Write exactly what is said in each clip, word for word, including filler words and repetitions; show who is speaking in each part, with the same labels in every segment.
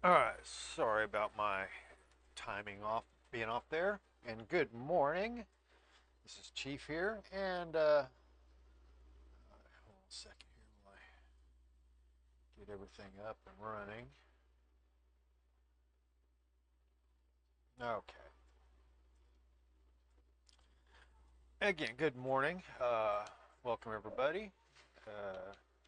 Speaker 1: Alright, sorry about my timing off being off there. And good morning. This is Chief here. And uh hold on a second here while I get everything up and running. Okay. Again, good morning. Uh welcome everybody. Uh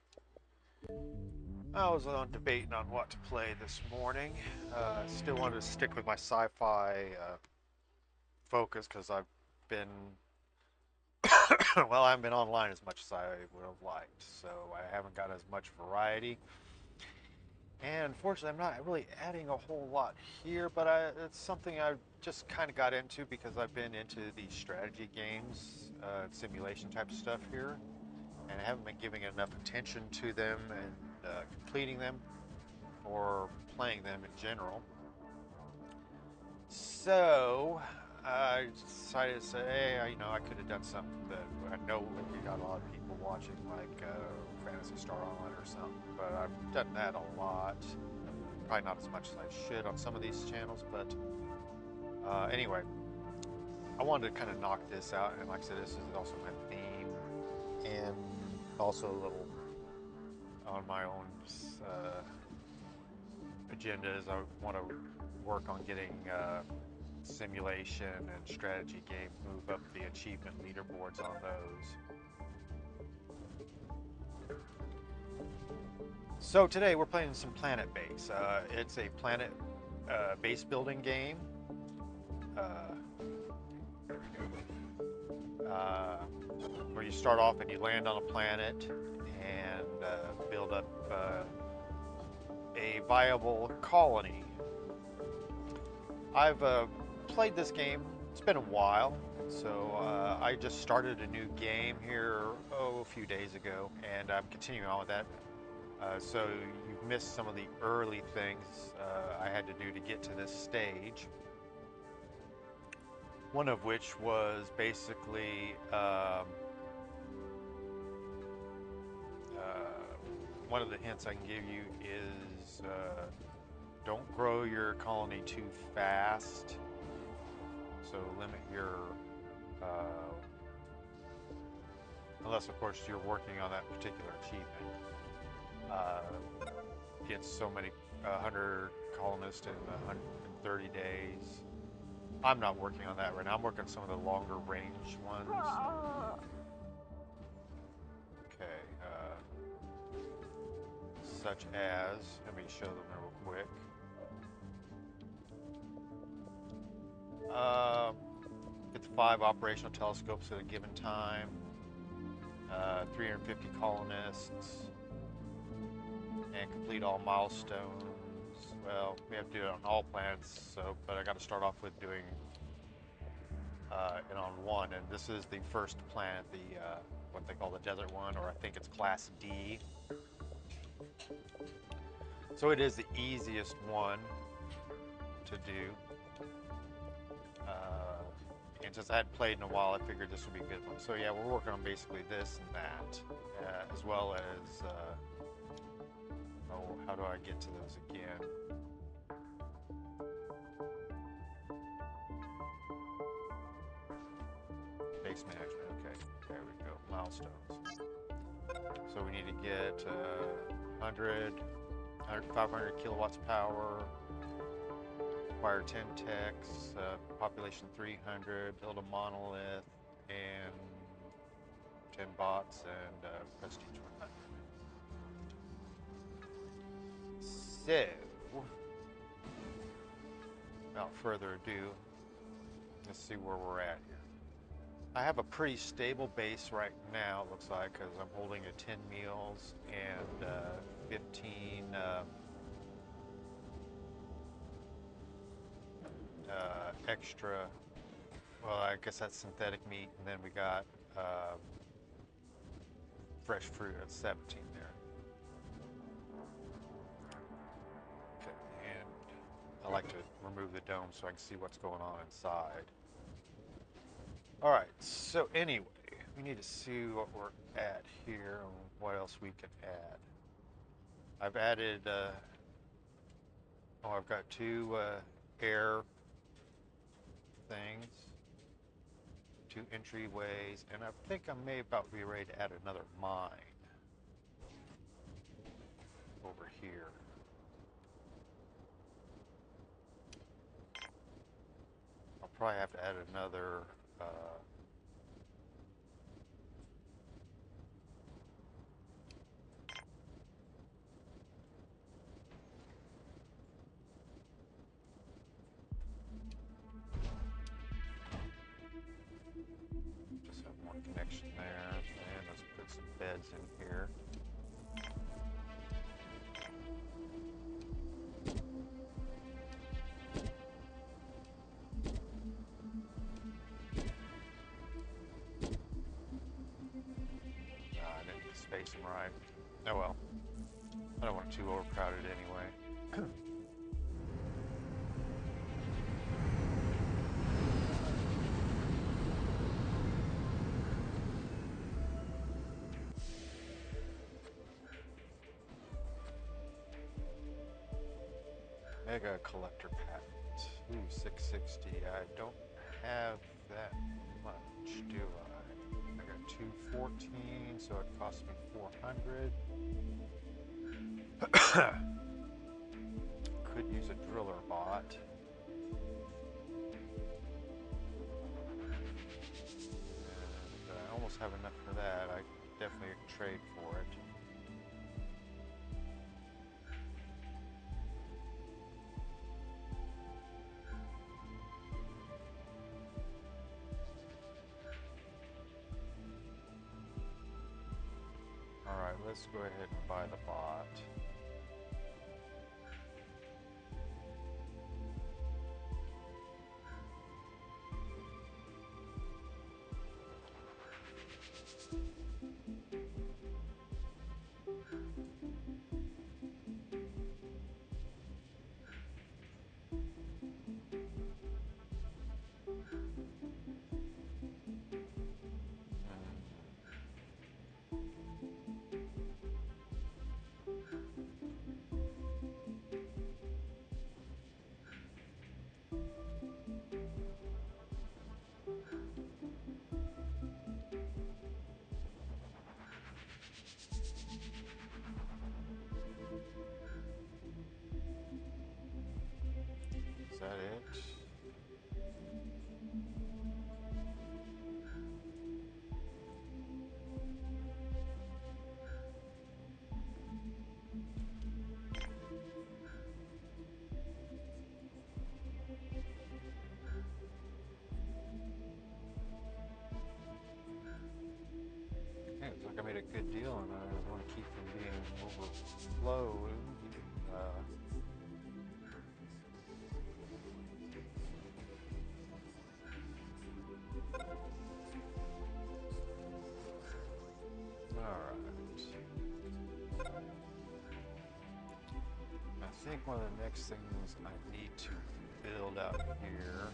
Speaker 1: I was on debating on what to play this morning. Uh still wanted to stick with my sci-fi uh focus because I've been well, I haven't been online as much as I would have liked, so I haven't got as much variety. And unfortunately, I'm not really adding a whole lot here, but I, it's something I just kind of got into because I've been into these strategy games, uh, simulation type stuff here, and I haven't been giving enough attention to them and uh, completing them or playing them in general. So I decided to say, hey, you know, I could have done something that I know we got a lot of people watching, like uh, Fantasy Star Online or something, but I've done that a lot. Probably not as much as I should on some of these channels, but uh, anyway, I wanted to kind of knock this out, and like I said, this is also my theme, and also a little on my own uh, agendas. I want to work on getting uh, simulation and strategy games, move up the achievement leaderboards on those. So today we're playing some Planet Base. Uh, it's a planet uh, base building game. Uh, uh, where you start off and you land on a planet and uh, build up uh, a viable colony. I've uh, played this game, it's been a while, so uh, I just started a new game here oh, a few days ago, and I'm continuing on with that. Uh, so you've missed some of the early things uh, I had to do to get to this stage. One of which was basically um, uh, one of the hints I can give you is uh, don't grow your colony too fast. So limit your, uh, unless of course you're working on that particular achievement. Uh, get so many, uh, one hundred colonists in one hundred thirty days. I'm not working on that right now. I'm working on some of the longer range ones. Okay. Uh, such as, let me show them real quick. Uh, get the five operational telescopes at a given time. Uh, three hundred fifty colonists. And complete all milestones. Well, we have to do it on all planets, so but I got to start off with doing uh, it on one, and this is the first planet, the uh, what they call the desert one, or I think it's Class D. So it is the easiest one to do. Uh, and since I hadn't played in a while, I figured this would be a good one. So yeah, we're working on basically this and that, uh, as well as. Uh, Oh, how do I get to those again? Base management, okay. There we go, milestones. So we need to get uh, one hundred, five hundred kilowatts of power, acquire ten techs, uh, population three hundred, build a monolith, and ten bots, and uh, prestige one hundred. So, without further ado, let's see where we're at here. I have a pretty stable base right now, it looks like, because I'm holding a ten meals and uh, fifteen uh, uh, extra, well, I guess that's synthetic meat, and then we got uh, fresh fruit at seventeen there. I like to remove the dome so I can see what's going on inside. All right, so anyway, we need to see what we're at here and what else we can add. I've added uh, Oh, I've got two uh, air things, two entryways, and I think I may about be ready to add another mine over here. I'll probably have to add another uh, just have one connection there, and let's put some beds in here. Uh, I didn't space them right. Oh well. I don't want it too overcrowded anyway. Mega collector patent. Ooh, six sixty. I don't have that much, do I? I got two fourteen, so it cost me four hundred. Could use a driller bot. And I almost have enough for that. I definitely trade for it. Alright, let's go ahead and buy the bot. Is that it? Yeah, it's like I made a good deal and I want to keep from being overflowed. Uh, Alright. I think one of the next things I need to build out here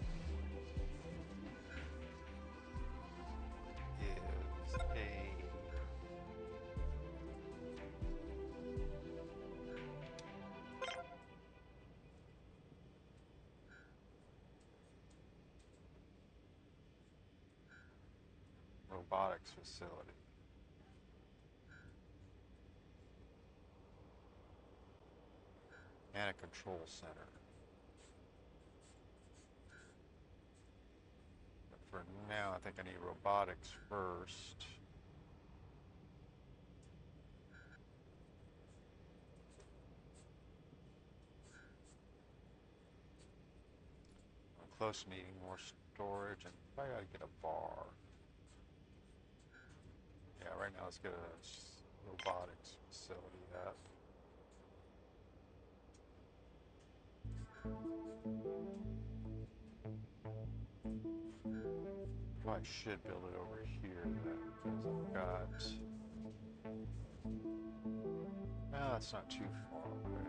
Speaker 1: is a robotics facility. And a control center. But for now, I think I need robotics first. I'm close to needing more storage, and I gotta get a bar. Yeah, right now let's get a robotics facility up. Probably should build it over here then, because I've got. Well, that's not too far away.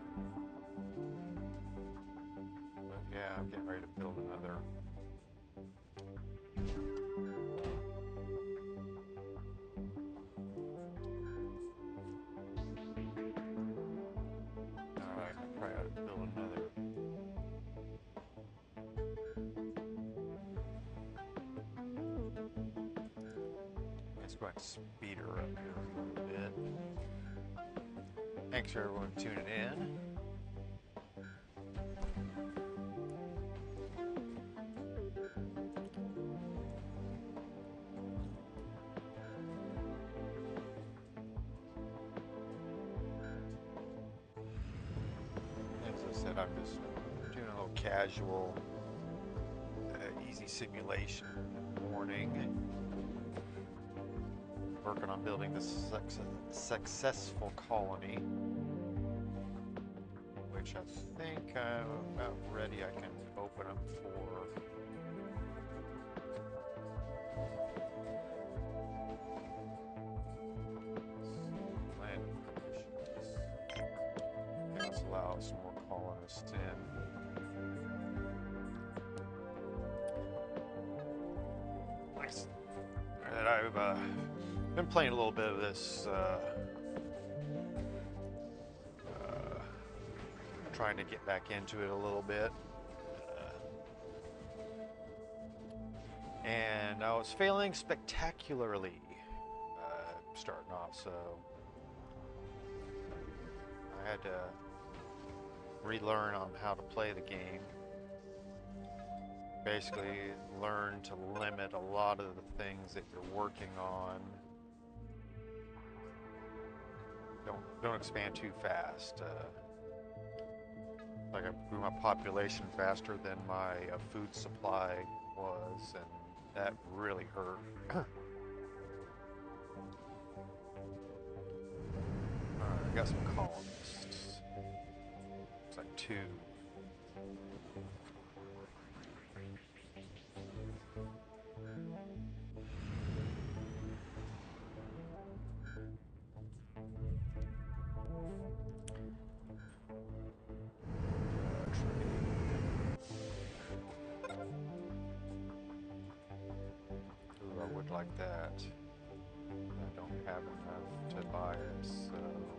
Speaker 1: But yeah, I'm getting ready to build another. Alright, I probably ought to build another Let's go ahead and speed her up here a little bit. Thanks for everyone tuning in. As I said, I'm just doing a little casual, uh, easy simulation morning. Working on building this successful colony, which I think I'm about ready. I can open them for land permissions. Let's allow some more colonists in. Nice. And I've uh, been playing a little bit of this, uh, uh, trying to get back into it a little bit. Uh, and I was failing spectacularly uh, starting off, so I had to relearn on how to play the game. Basically, learn to limit a lot of the things that you're working on. Don't don't expand too fast. Uh, like I grew my population faster than my uh, food supply was, and that really hurt. Alright, I got some colonists. It's like two. Ooh, I would like that. I don't have enough to buy it, so...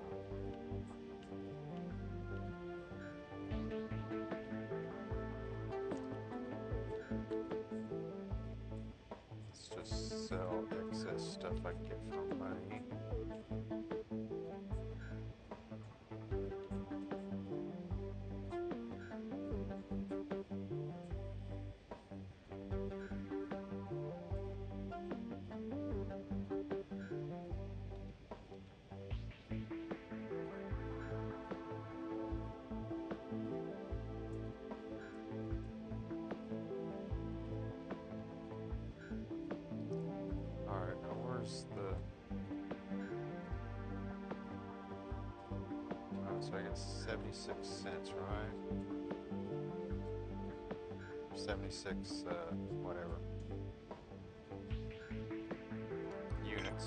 Speaker 1: Let's just sell excess stuff I can get for money. Alright, now where's the... Oh, so I get seventy-six cents, right? seventy-six, uh, whatever. Units.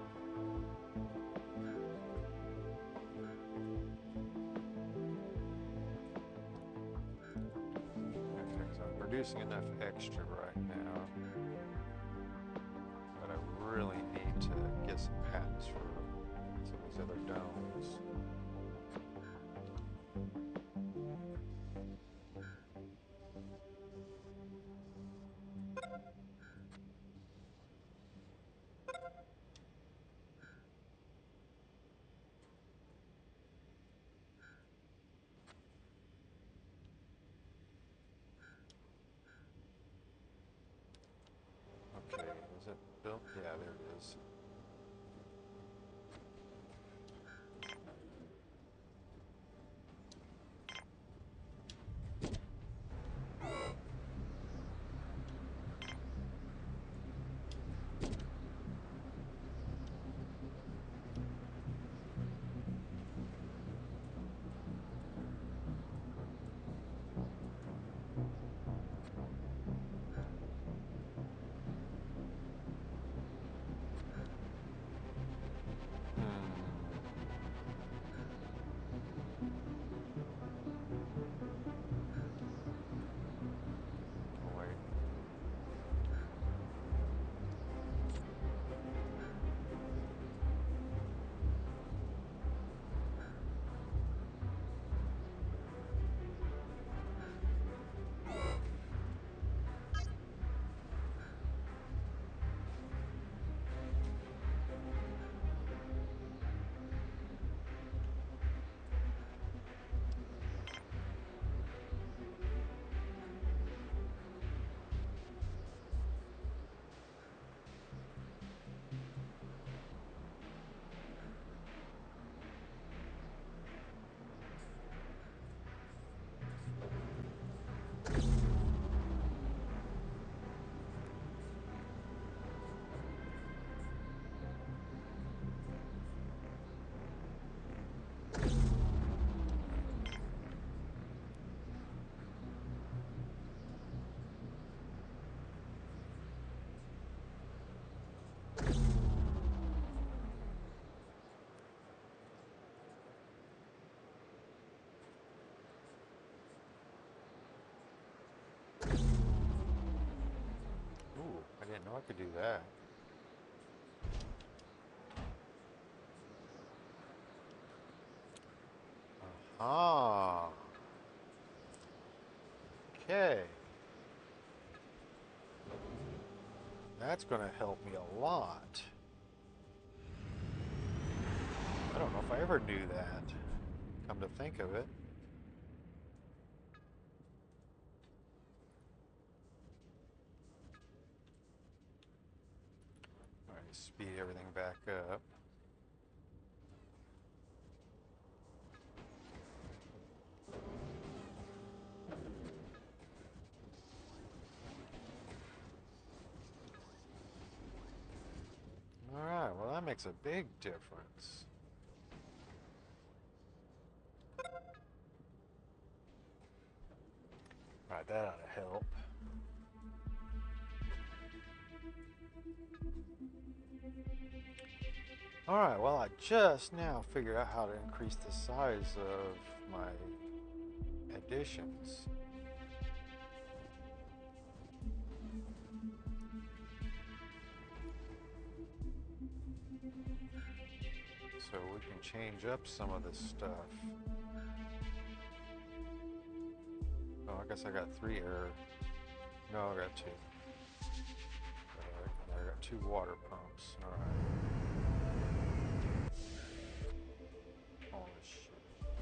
Speaker 1: Okay, so I'm producing enough extra right now. But I really need to get some patents for some of these other domes. Okay, is it built? Yeah, there it is. I could do that. Ah. Okay. That's going to help me a lot. I don't know if I ever knew that. Come to think of it. Alright, speed everything back up. Alright, well that makes a big difference. Alright, that ought to help. Alright, well I just now figured out how to increase the size of my additions. So we can change up some of this stuff. Oh, I guess I got three air. No, I got two. Alright, I got two water pumps. Alright. Oh, shit.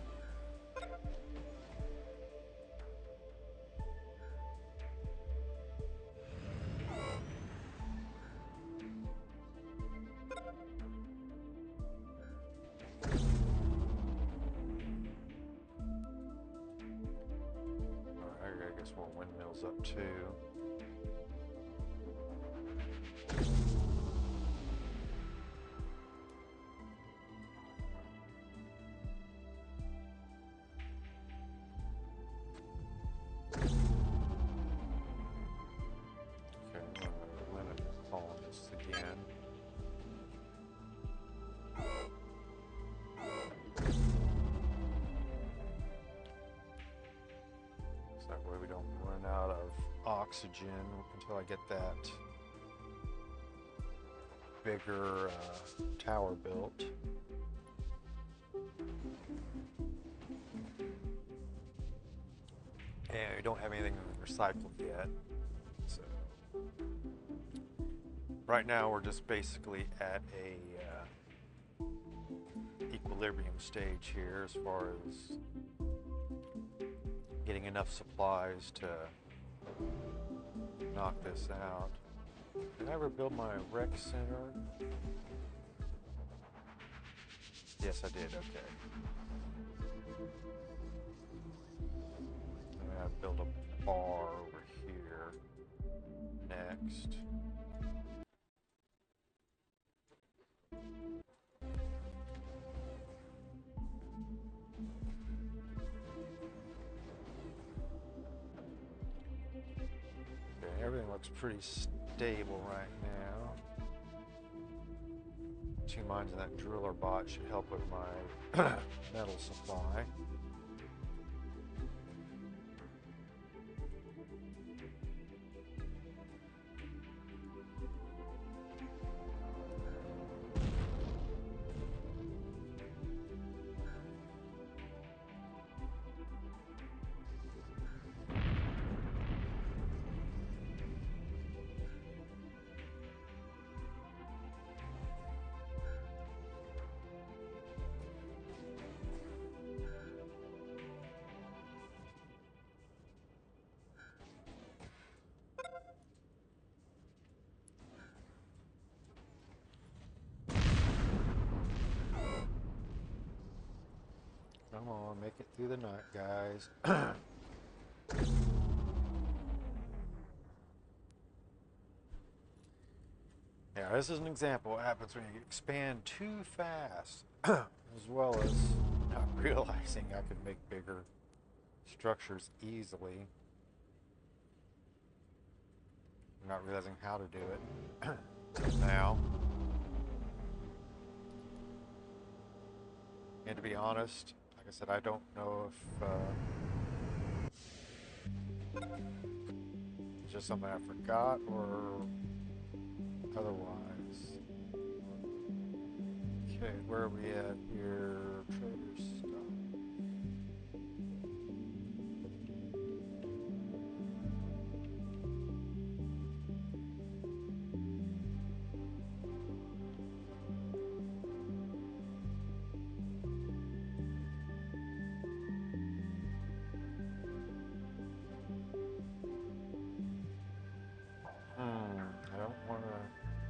Speaker 1: Alright, I guess more windmills up too. That way we don't run out of oxygen until I get that bigger uh, tower built. And we don't have anything recycled yet. So right now we're just basically at a uh, equilibrium stage here as far as getting enough supplies to knock this out. Did I ever build my rec center? Yes, I did. Okay. I'm gonna build a bar over here next. Okay, everything looks pretty stable right now. Two mines and that driller bot should help with my metal supply. Come on, make it through the night, guys. Yeah, this is an example of what happens when you expand too fast, as well as not realizing I could make bigger structures easily. Not realizing how to do it until now. And to be honest, like I said, I don't know if uh, it's just something I forgot or otherwise. Okay, where are we at here? Trader stuff. Hmm, I don't want to.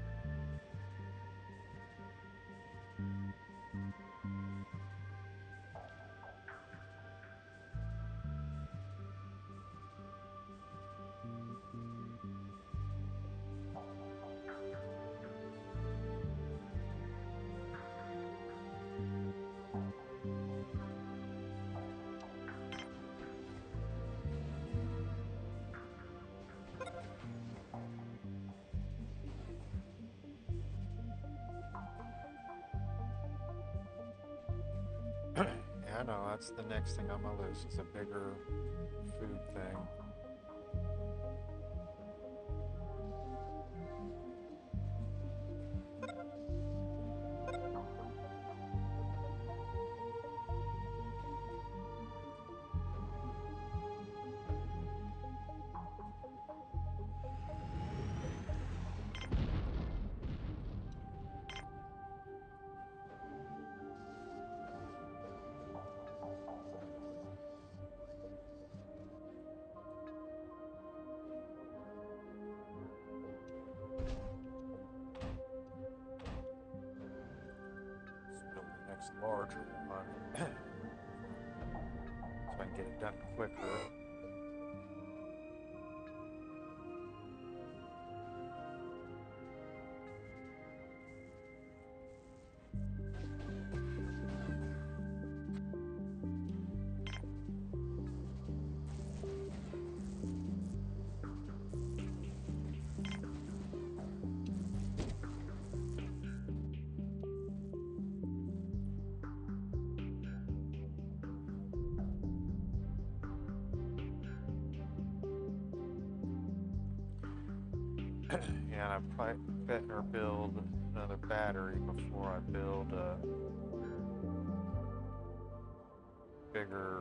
Speaker 1: Yeah, I know, that's the next thing I'm gonna lose is a bigger food thing. Let's build the next larger one so I can get it done quicker. Yeah, and I probably better build another battery before I build a bigger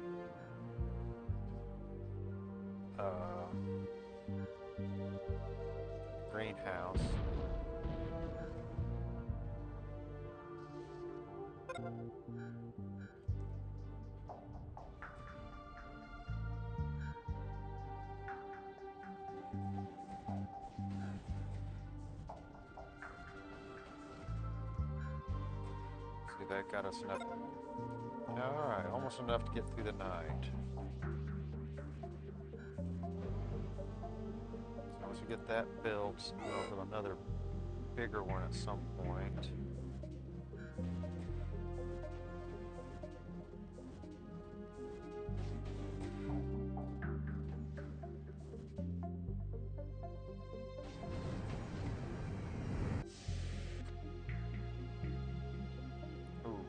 Speaker 1: uh, greenhouse. See, that got us enough. Alright, almost enough to get through the night. So once we get that built, we'll build another bigger one at some point. Ooh.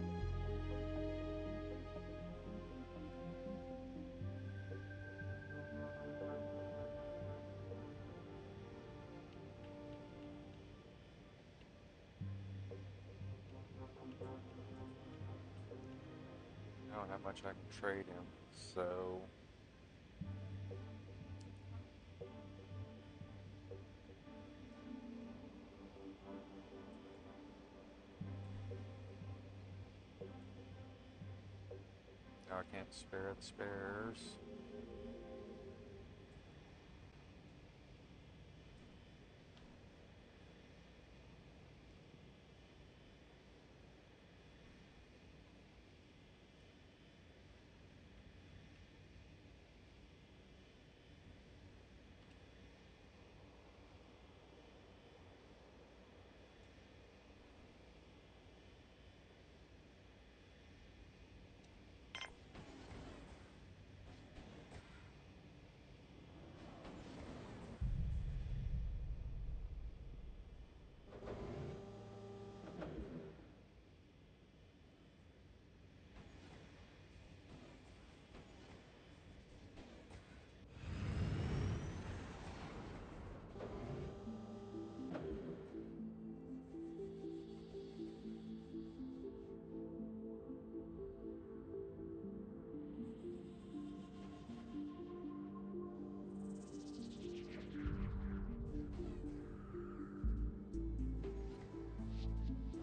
Speaker 1: I don't have much I can trade him, so now I can't spare the spares.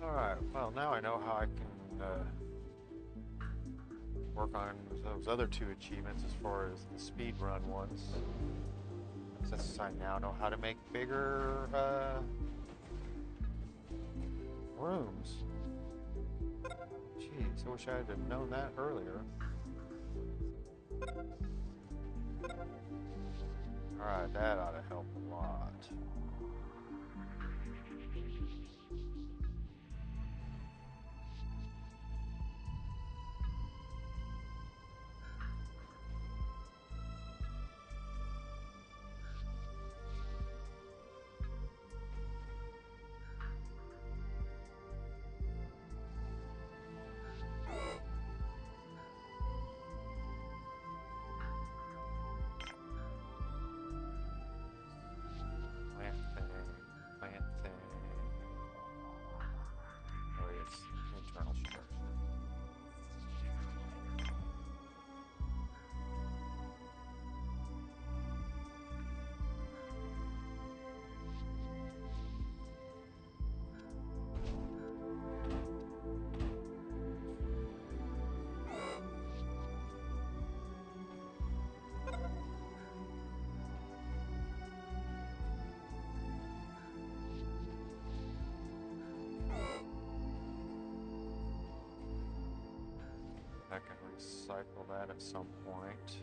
Speaker 1: Alright, well now I know how I can uh, work on those other two achievements as far as the speed run ones. Since I now know how to make bigger uh, rooms. Jeez, I wish I had known that earlier. Alright, that ought to help a lot. Plant thing, plant thing. Oh, it's internal structure. I can recycle that at some point.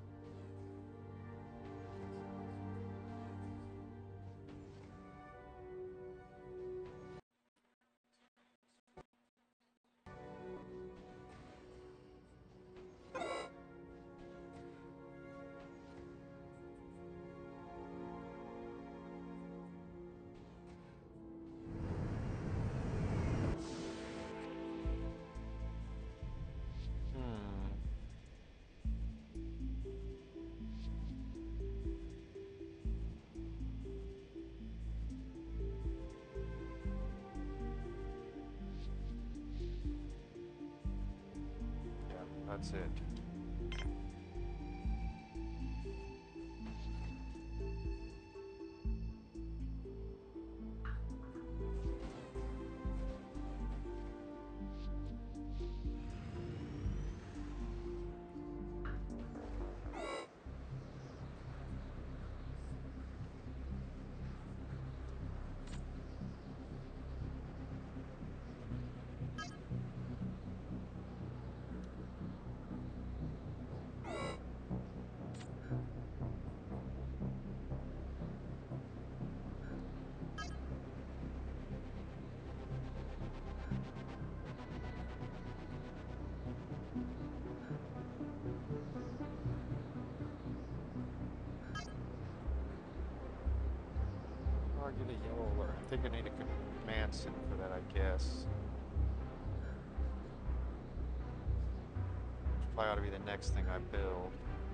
Speaker 1: Hmm. Yeah, that's it. Oh, I get a yellow alert. I think I need a command center for that, I guess. Which probably ought to be the next thing I build.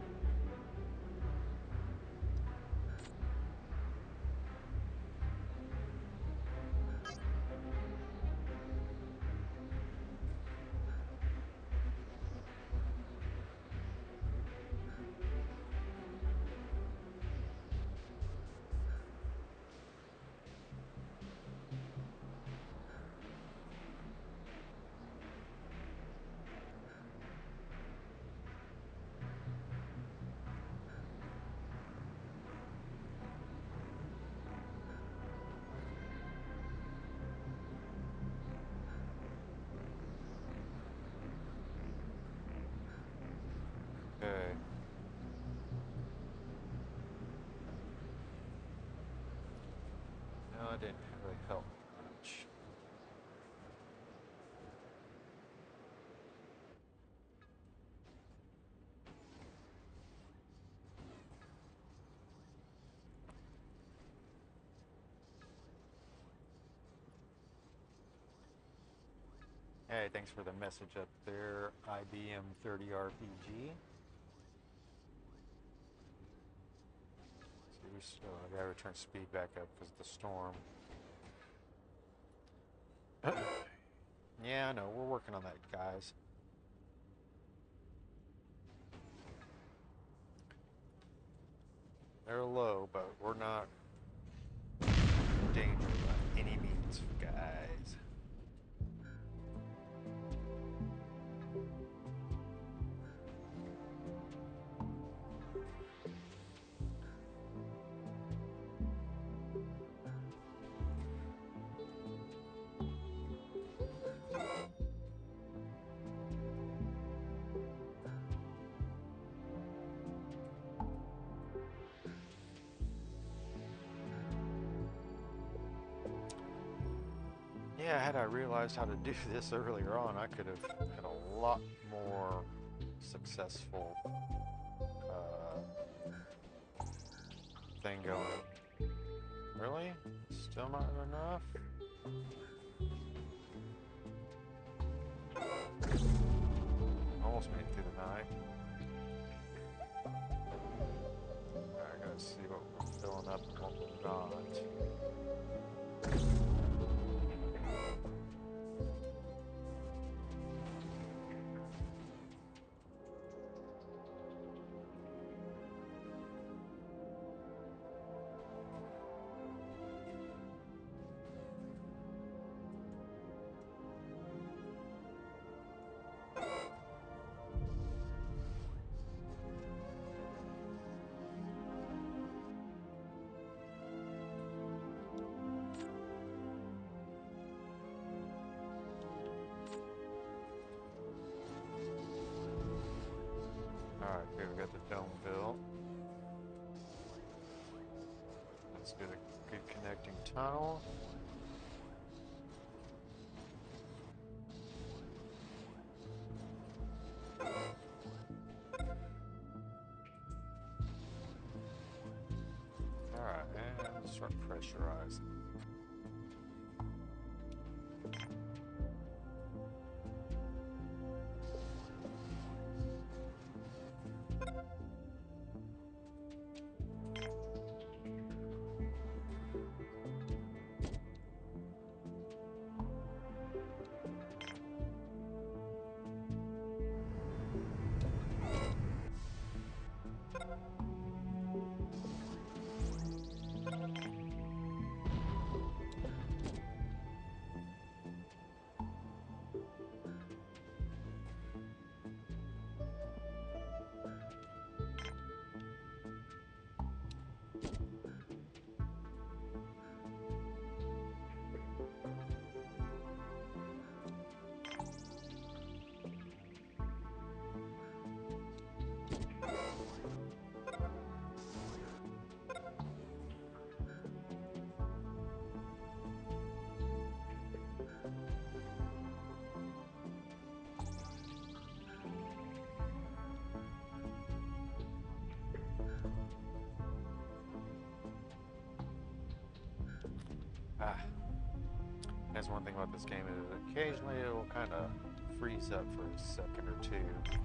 Speaker 1: Okay. No, it didn't really help much. Hey, thanks for the message up there, I B M thirty R P G. See, we still, I gotta return speed back up because of the storm. Yeah, I know, we're working on that, guys. They're low, but we're not in danger by any means, guys. Yeah, had I realized how to do this earlier on, I could have had a lot more successful uh, thing going. Really? Still not enough? Almost made it through the night. I gotta see what we're filling up and what we're not. Alright, okay, we got the dome built. Let's get a good connecting tunnel. Alright, and start pressurizing. Ah, that's one thing about this game is occasionally it will kind of freeze up for a second or two.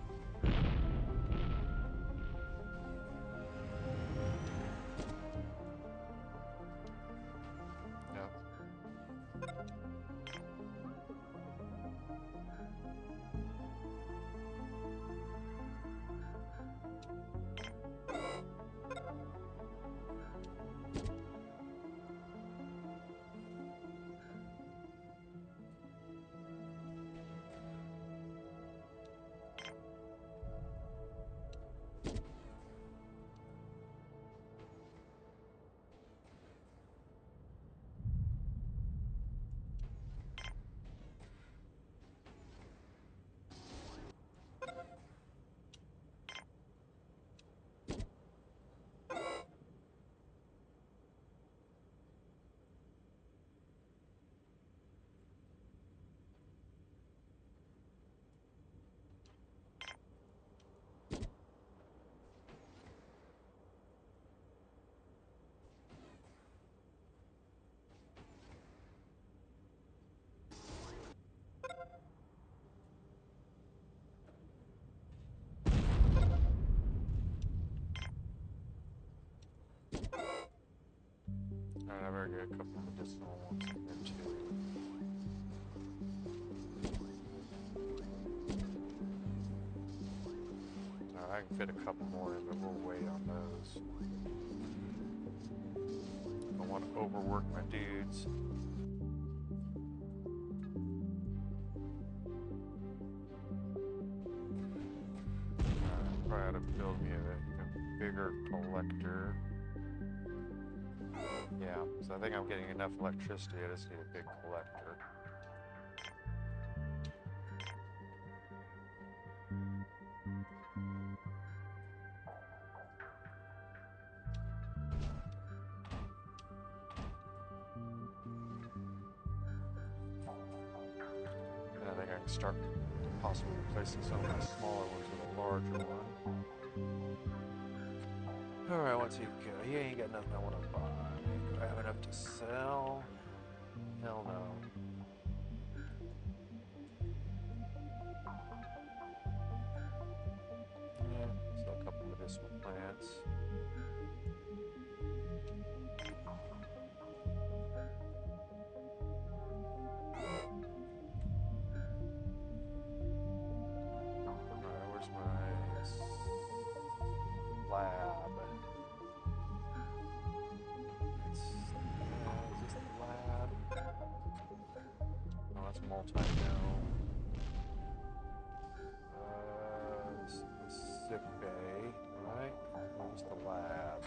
Speaker 1: Alright, I better get a couple medicinal ones in here too. Alright, I can fit a couple more in, but we'll wait on those. I don't want to overwork my dudes. Alright, probably ought to build me a, a bigger collector. Yeah, so I think I'm getting enough electricity. I just need a big collector. can start possibly replacing some of my smaller ones with a larger one. Alright, what's he got? He ain't got nothing I want to buy. Do I have enough to sell? Hell no. Yeah, sell a couple medicinal plants. Alright, where's my s- lab? It's, uh, is this the lab? Oh, that's multi-dome. Uh, this is the sick bay, right? Where's the lab?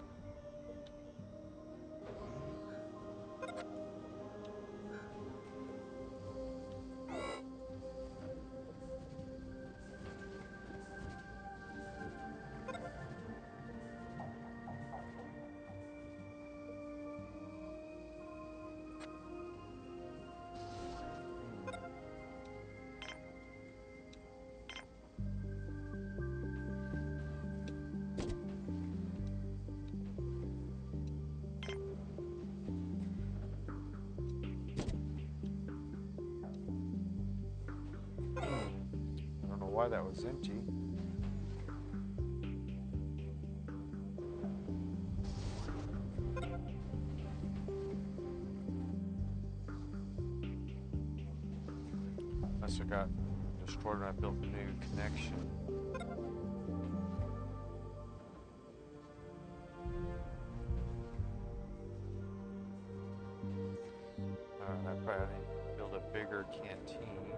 Speaker 1: I don't know why that was empty. Must have got destroyed when I built the new connection. Alright, I probably need to build a bigger canteen.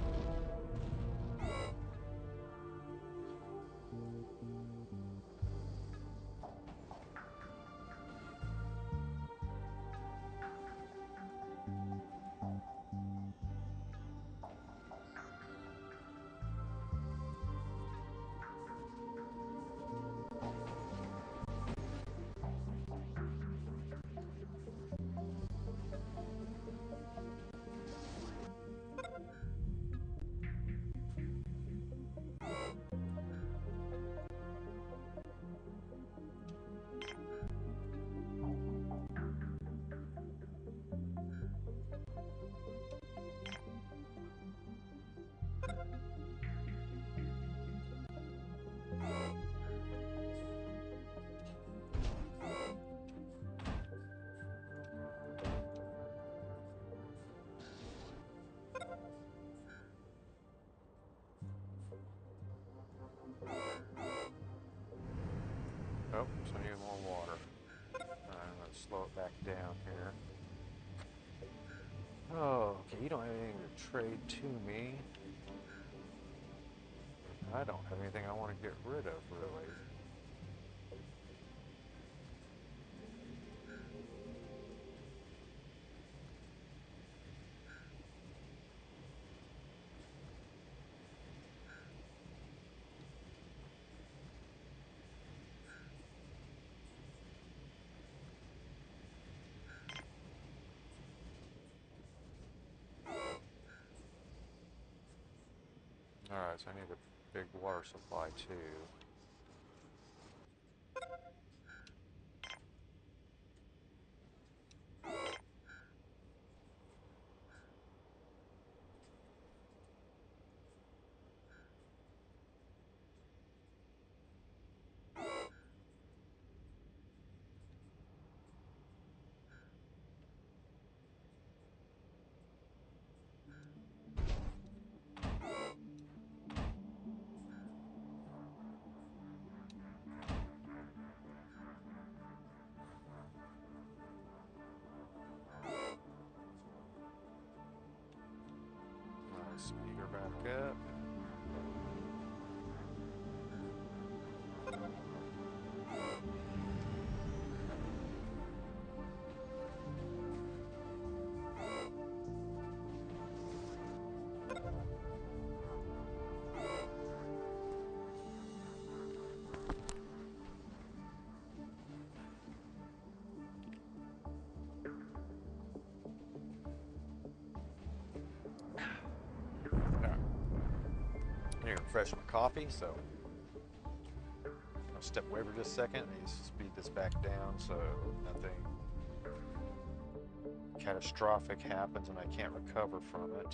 Speaker 1: Oh, so I need more water. Alright, I'm gonna slow it back down here. Oh, okay, you don't have anything to trade to me. I don't have anything I want to get rid of, really. Alright, so I need a big water supply, too. Alright, speed her back up. Alright. refresh my coffee, so I'll step away for just a second and speed this back down so nothing catastrophic happens and I can't recover from it.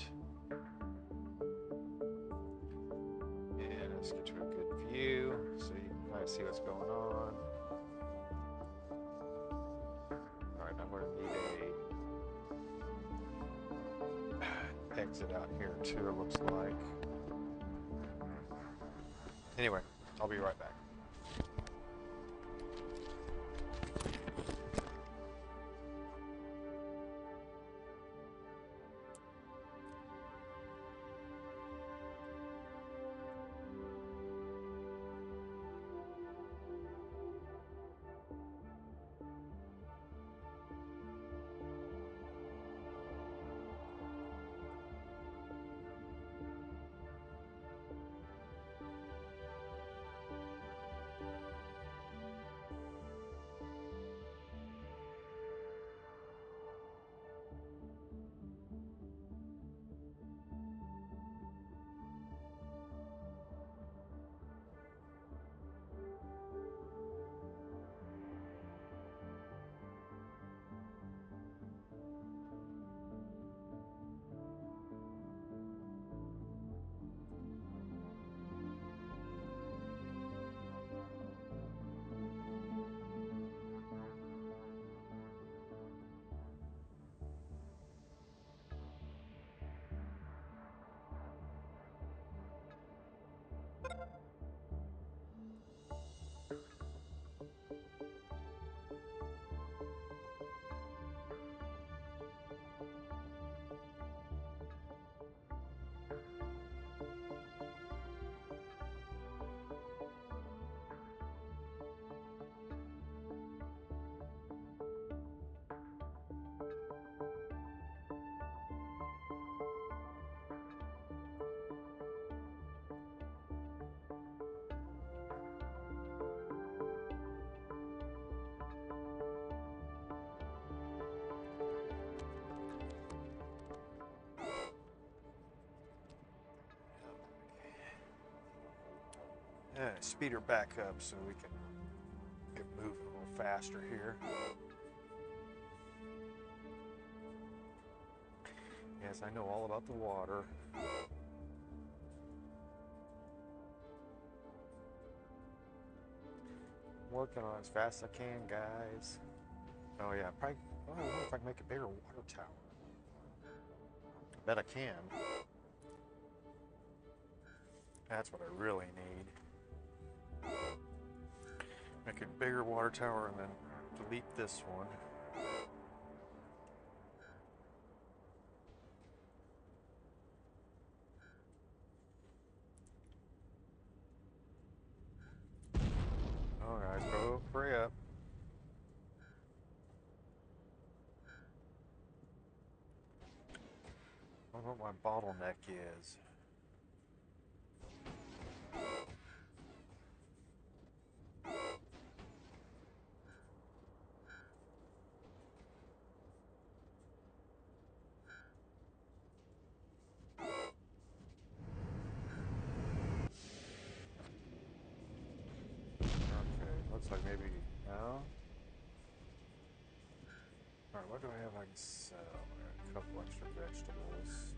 Speaker 1: And let's get to a good view so you can kind of see what's going on. Alright, I'm going to need a exit out here too, it looks like. Anyway, I'll be right back. Uh, speed her back up so we can get moving a little faster here. Yes, I know all about the water. Working on it as fast as I can, guys. Oh yeah, probably. I don't know if I can make a bigger water tower. I bet I can. That's what I really need. Make a bigger water tower and then delete this one. Oh guys, go hurry up. I don't know what my bottleneck is. Looks like maybe, no? Alright, what do I have I can sell? A couple extra vegetables.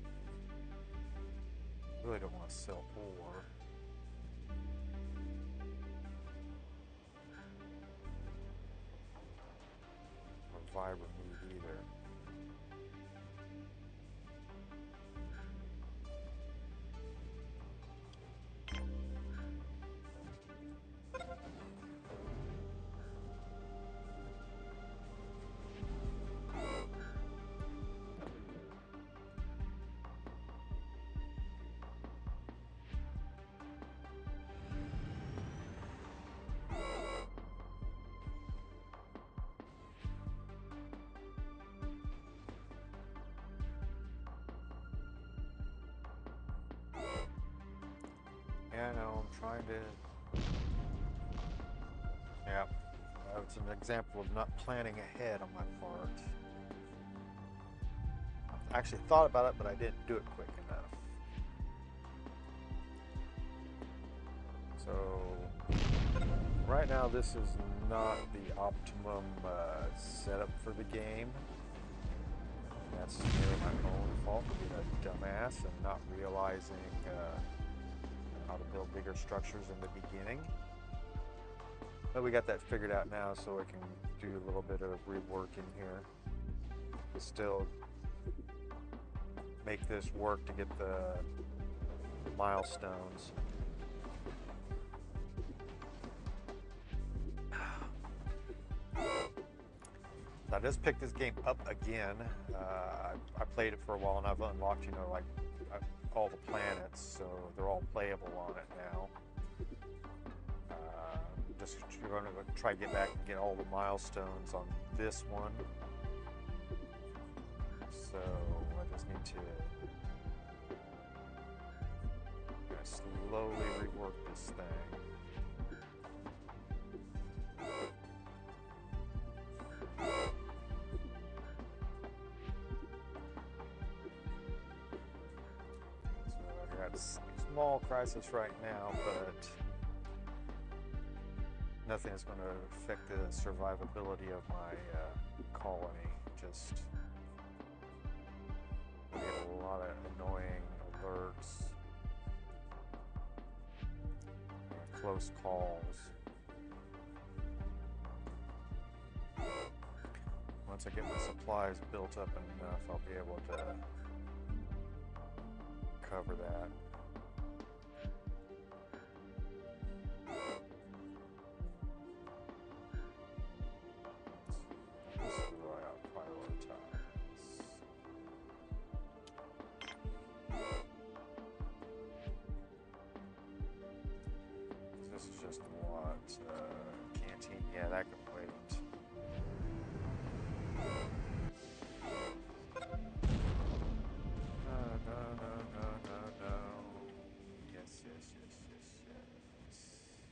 Speaker 1: Really don't want to sell ore. Or vibrant meat either. Yeah, no, I'm trying to... Yeah, that's an example of not planning ahead on my part. I actually thought about it, but I didn't do it quick enough. So right now this is not the optimum uh, setup for the game. That's really my own fault for being a dumbass and not realizing uh, how to build bigger structures in the beginning. But we got that figured out now, so we can do a little bit of reworking here. But still make this work to get the milestones. I just picked this game up again. Uh, I, I played it for a while and I've unlocked, you know, like uh, all the planets, so they're all playable on it now. Uh, just going to try to get back and get all the milestones on this one. So I just need to slowly rework this thing. Small crisis right now, but nothing is going to affect the survivability of my uh, colony. Just we get a lot of annoying alerts, uh, close calls. Once I get my supplies built up enough, I'll be able to cover that. Just what? Uh, canteen? Yeah, that can wait. No, no, no, no, no, no. Yes, yes, yes, yes, yes.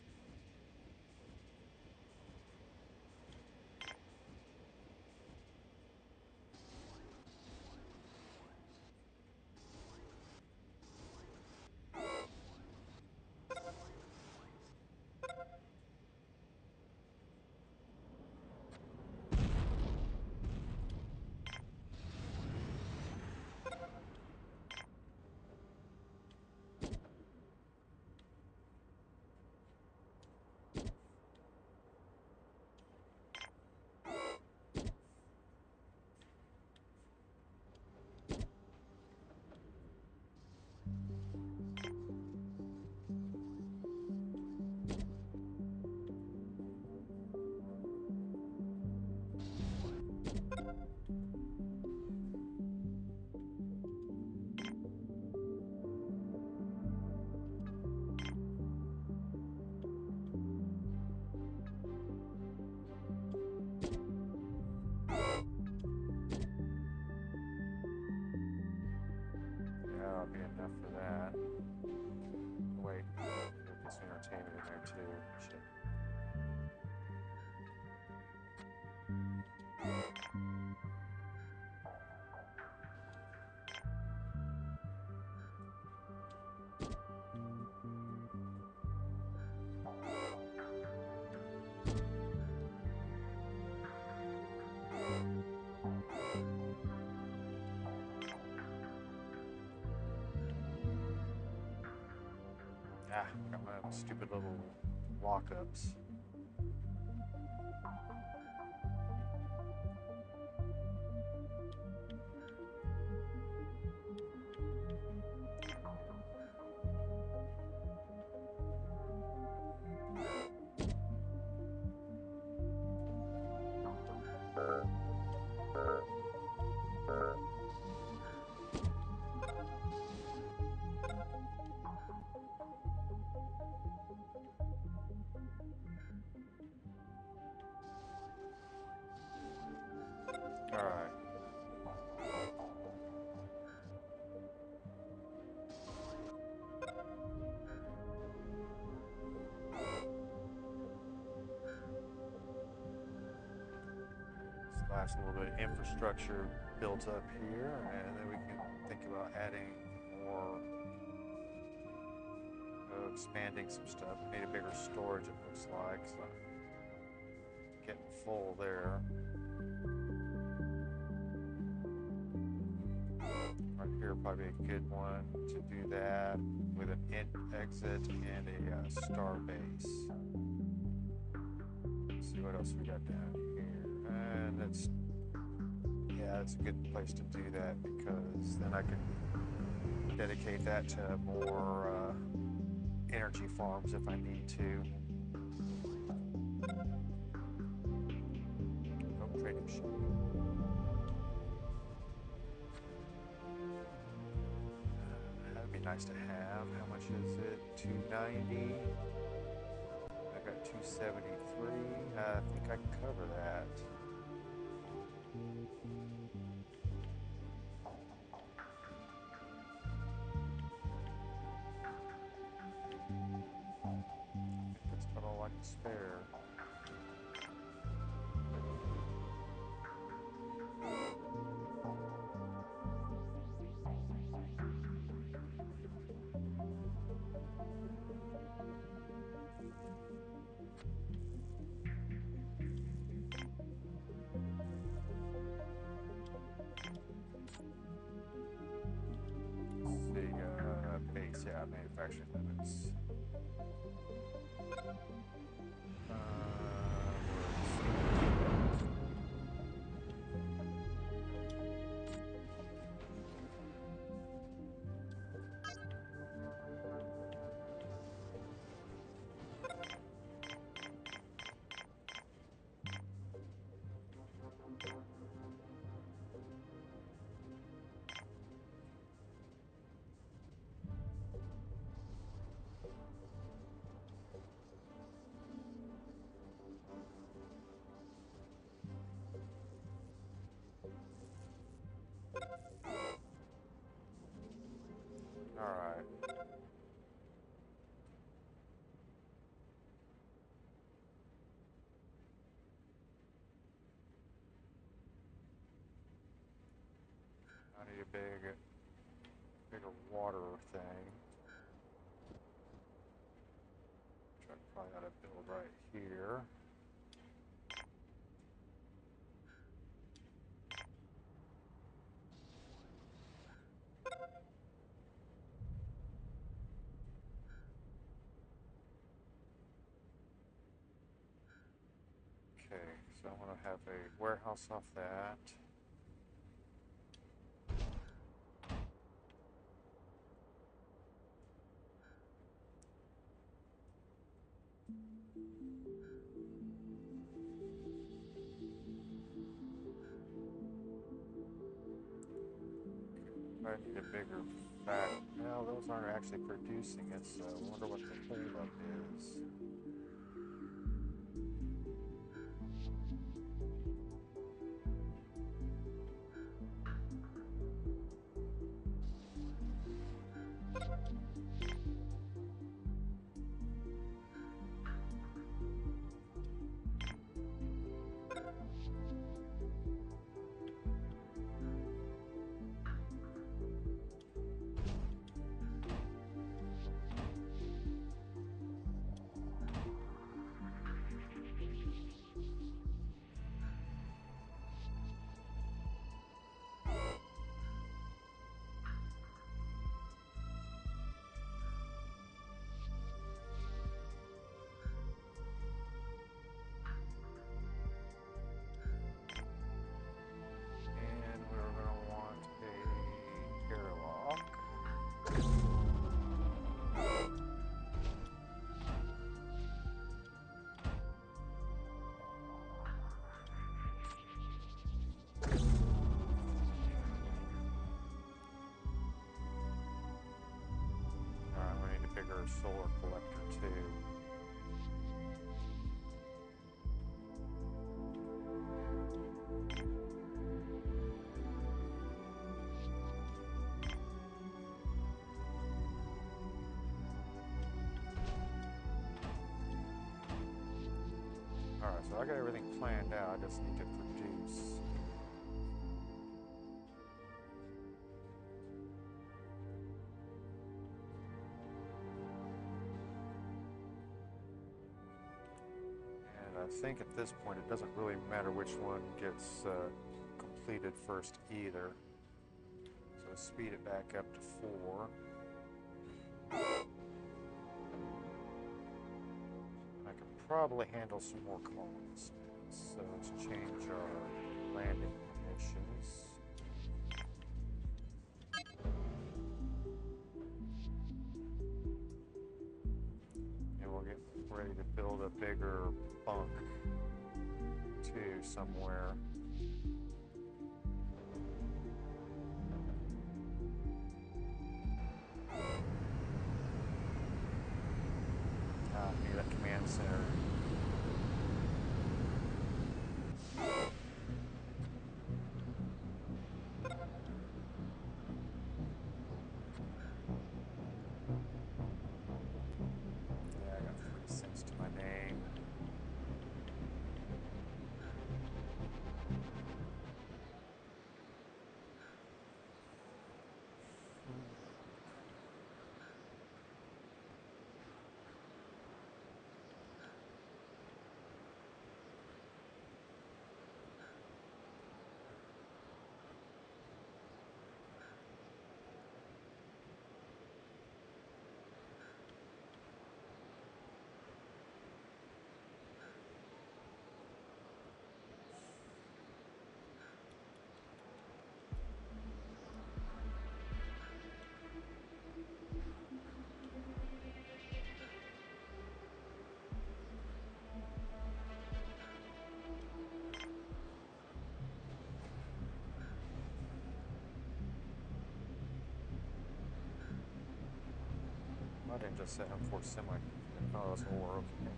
Speaker 1: That'll be enough for that. Wait, there's some entertainment in there too. Shit. Ah, got my stupid little walk-ups. All right. This last little bit of infrastructure built up here, and then we can think about adding more expanding some stuff. We need a bigger storage, it looks like. So getting full there. Right here, probably a good one to do that with an in exit and a uh, star base. Let's see what else we got down here. And it's, yeah, it's a good place to do that because then I can dedicate that to more uh, energy farms if I need to. Oh, trading ship. That'd be nice to have. How much is it? two ninety. I got two seventy-three. I think I can cover that. That's about all I can spare. The uh, base, yeah, manufacturing limits. Uh, all right. I need a big, bigger water thing. Which I probably ought to build right here. Okay, so I'm gonna have a warehouse off that. I need a bigger back. Well, those aren't actually producing it, so I wonder what the holdup is. And we're gonna want a airlock. Alright, we need a bigger solar collector too. Alright, so I got everything planned out, I just need to produce. think at this point it doesn't really matter which one gets uh, completed first either. So speed it back up to four. I could probably handle some more colonists. So let's change our landing permissions. And we'll get ready to build a bigger bunk too somewhere. Ah, I need that command center. Yeah, I got three cents to my name. I didn't just say I'm for semi. Oh, it's war. Okay.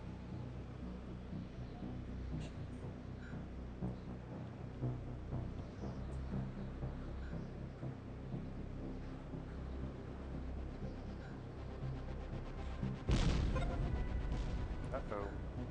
Speaker 1: Uh-oh.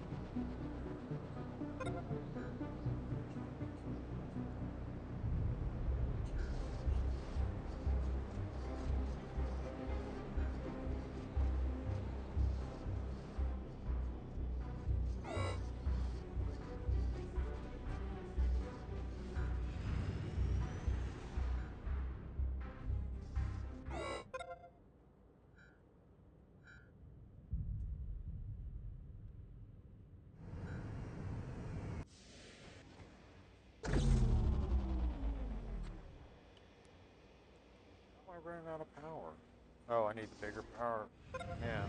Speaker 1: How am I running out of power? Oh, I need the bigger power. Yeah.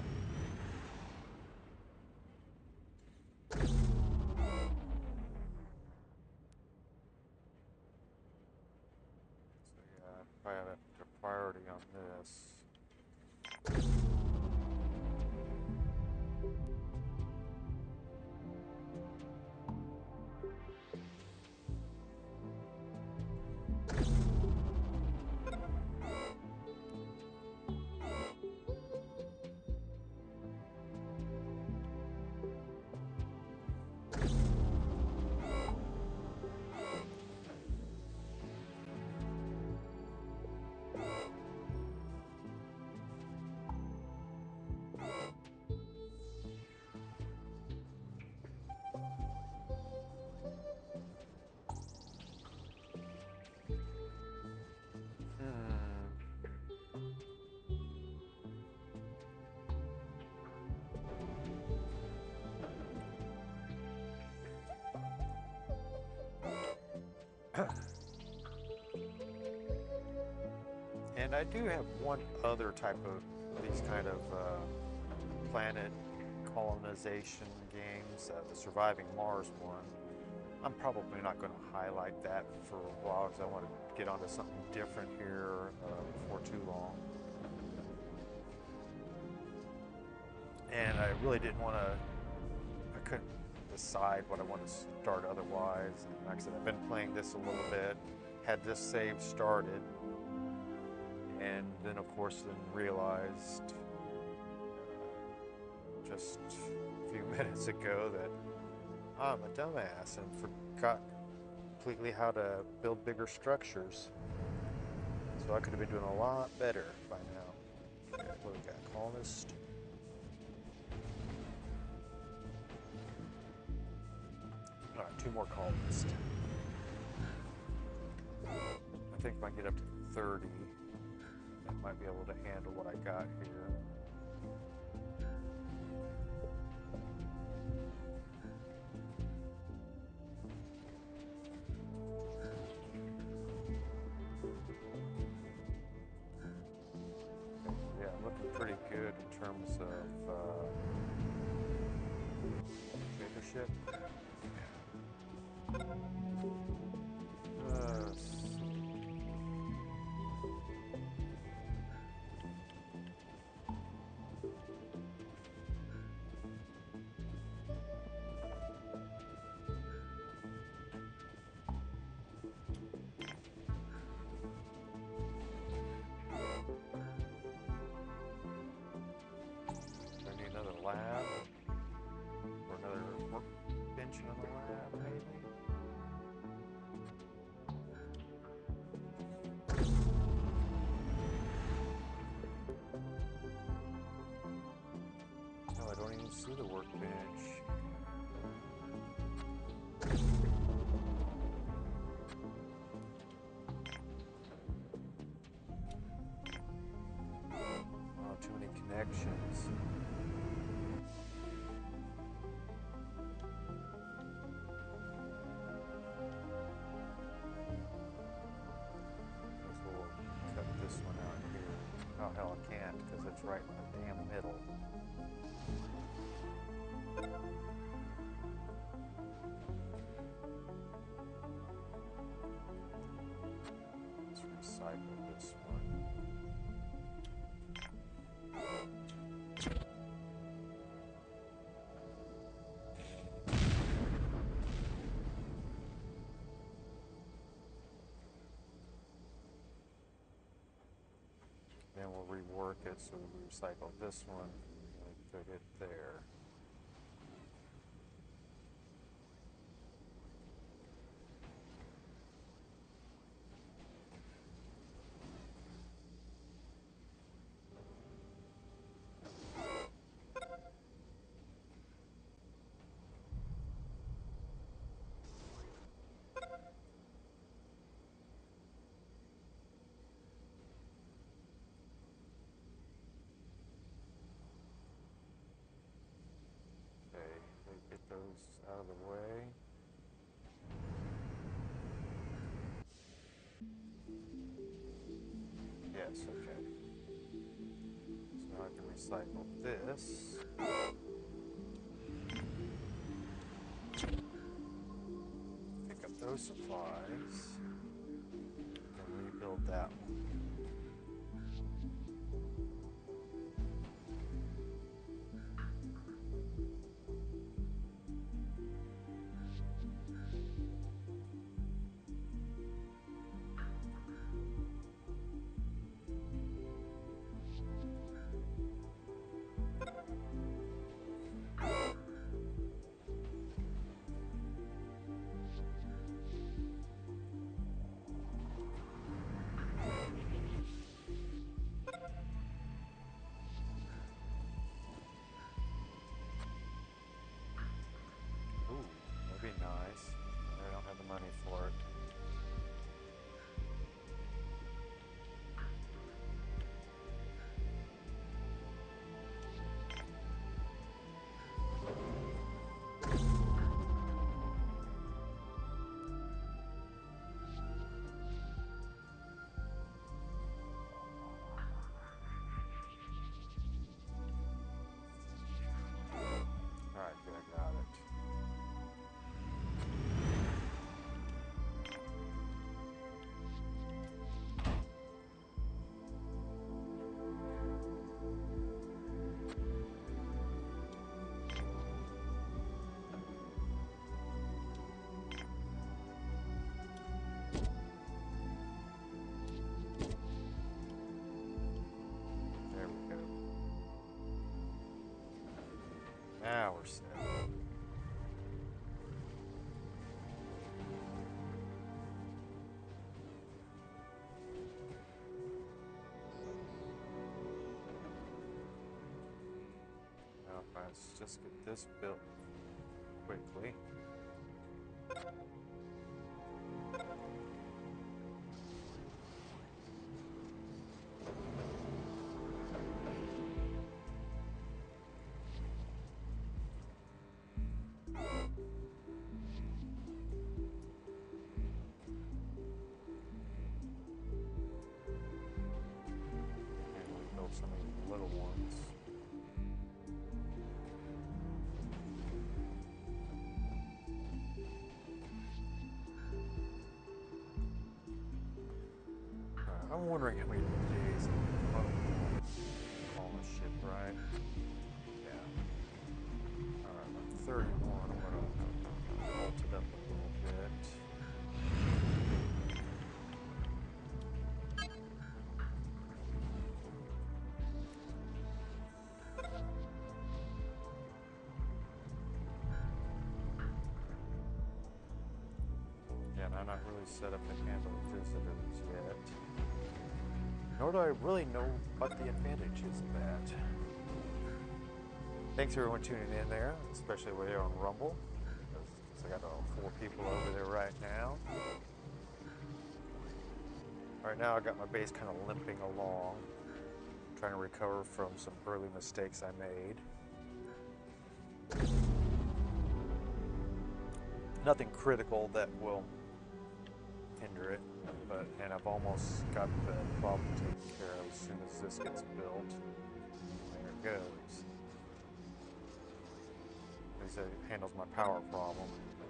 Speaker 1: So yeah, if I have a, a priority on this. And I do have one other type of these kind of uh, planet colonization games, uh, the Surviving Mars one. I'm probably not going to highlight that for a while because I want to get onto something different here uh, before too long. And I really didn't want to, I couldn't decide what I want to start otherwise. And like I said, I've been playing this a little bit, had this save started, and then of course then realized just a few minutes ago that I'm a dumbass and forgot completely how to build bigger structures. So I could have been doing a lot better by now. Okay, what we got? Colonist. Two more colonists. I think if I get up to thirty, I might be able to handle what I got here. Okay, yeah, looking pretty good in terms of uh, leadership. Uh, do I need another lab? Or another workbench in the lab, maybe? No, I don't even see the workbench. Oh, too many connections. Guess we'll cut this one out here. Oh, hell, I can't because it's right in the damn middle. Let's recycle this one. Then we'll rework it so we recycle this one and put it there. Get those out of the way. Yes, okay. So now I can recycle this. Pick up those supplies. And rebuild that one. Ooh, that'd be nice. I don't have the money for it. Alright, good, I got it. There we go. Now we're set. Now if I just get this built quickly. I'm wondering how many days I'm on the ship, right? Yeah. Alright, I'm thirty-one. I'm gonna vault it up a little bit. Again, I'm not really set up to handle visitors yet. Nor do I really know what the advantage is of that. Thanks everyone tuning in there, especially over there on Rumble. Because I got uh, four people over there right now. Right now I got my base kind of limping along. Trying to recover from some early mistakes I made. Nothing critical that will hinder it, but and I've almost got the problem taken care of as soon as this gets built. There it goes. At least it handles my power problem.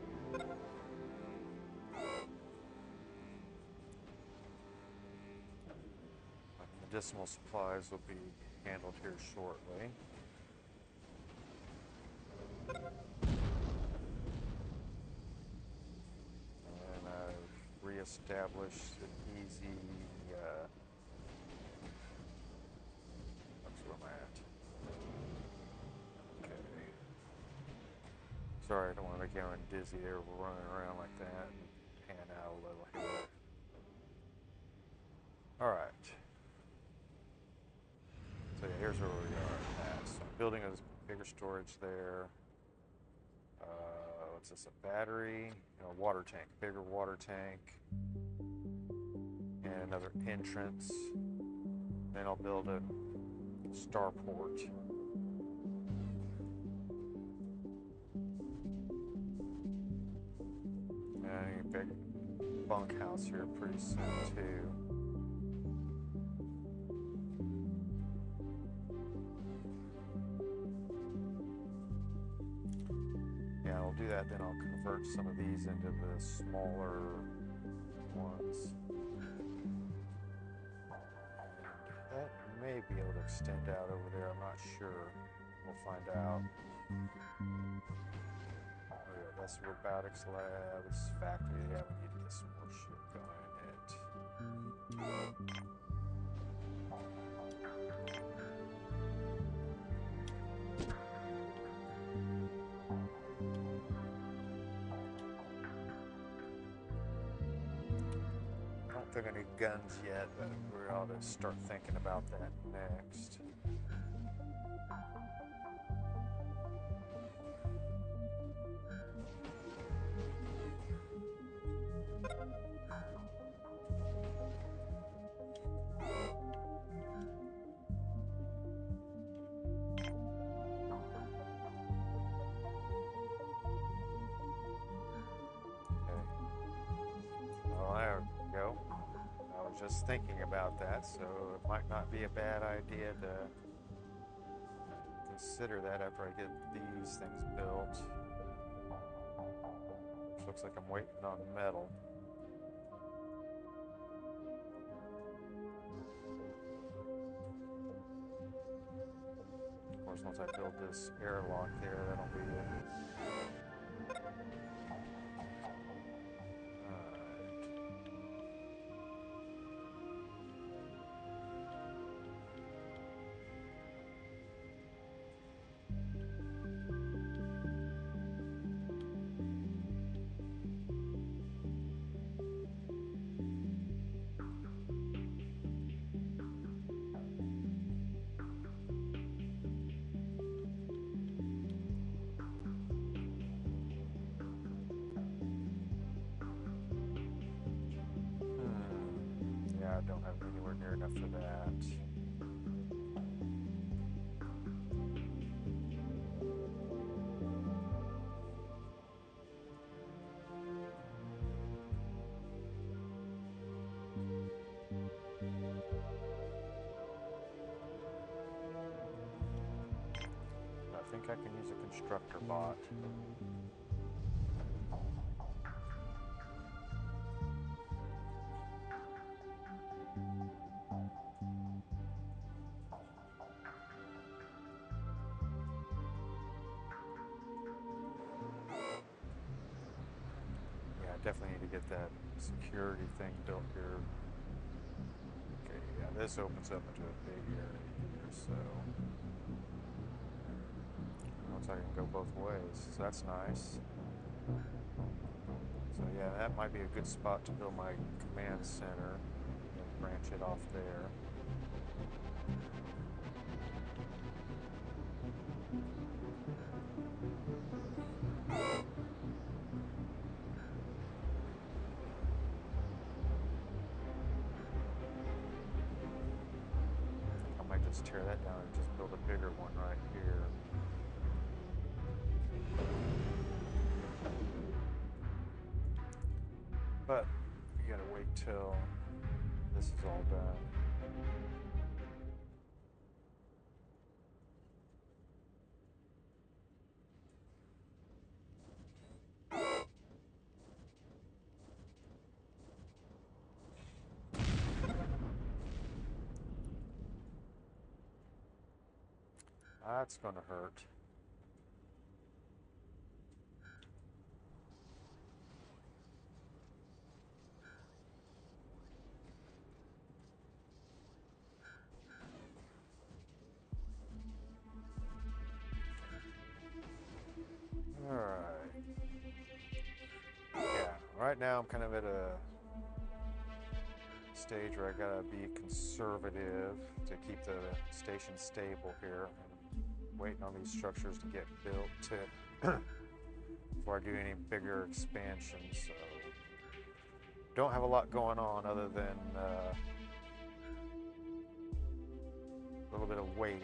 Speaker 1: Medicinal supplies will be handled here shortly. And I've reestablished an easy, uh, that's where am I at? Okay. Sorry, I don't want to make everyone dizzy there running around like that and pan out a little here. Alright. So yeah, here's where we are at. So I'm building a bigger storage there. Uh, what's this, a battery, and a water tank, bigger water tank, and another entrance. Then I'll build a starport. And a big bunkhouse here pretty soon too. Yeah, I'll do that, then I'll convert some of these into the smaller ones. That may be able to extend out over there, I'm not sure. We'll find out. Oh yeah, that's the robotics labs, factory. Yeah, we need to get some more shit going in it. I don't think I need guns yet, but we ought to start thinking about that next. Just thinking about that, so it might not be a bad idea to consider that after I get these things built. Which looks like I'm waiting on metal. Of course, once I build this airlock there, that'll be it. I don't have anywhere near enough for that. I think I can use a constructor bot. definitely need to get that security thing built here. Okay, yeah, this opens up into a big area here, so looks like I can go both ways, so that's nice. So yeah, that might be a good spot to build my command center and branch it off there. I might just tear that down and just build a bigger one right here. But you gotta wait till this is all done. That's gonna hurt. Alright. Yeah, right now I'm kind of at a stage where I gotta be conservative to keep the station stable here. I'm waiting on these structures to get built to before I do any bigger expansions. So don't have a lot going on other than uh, a little bit of waiting.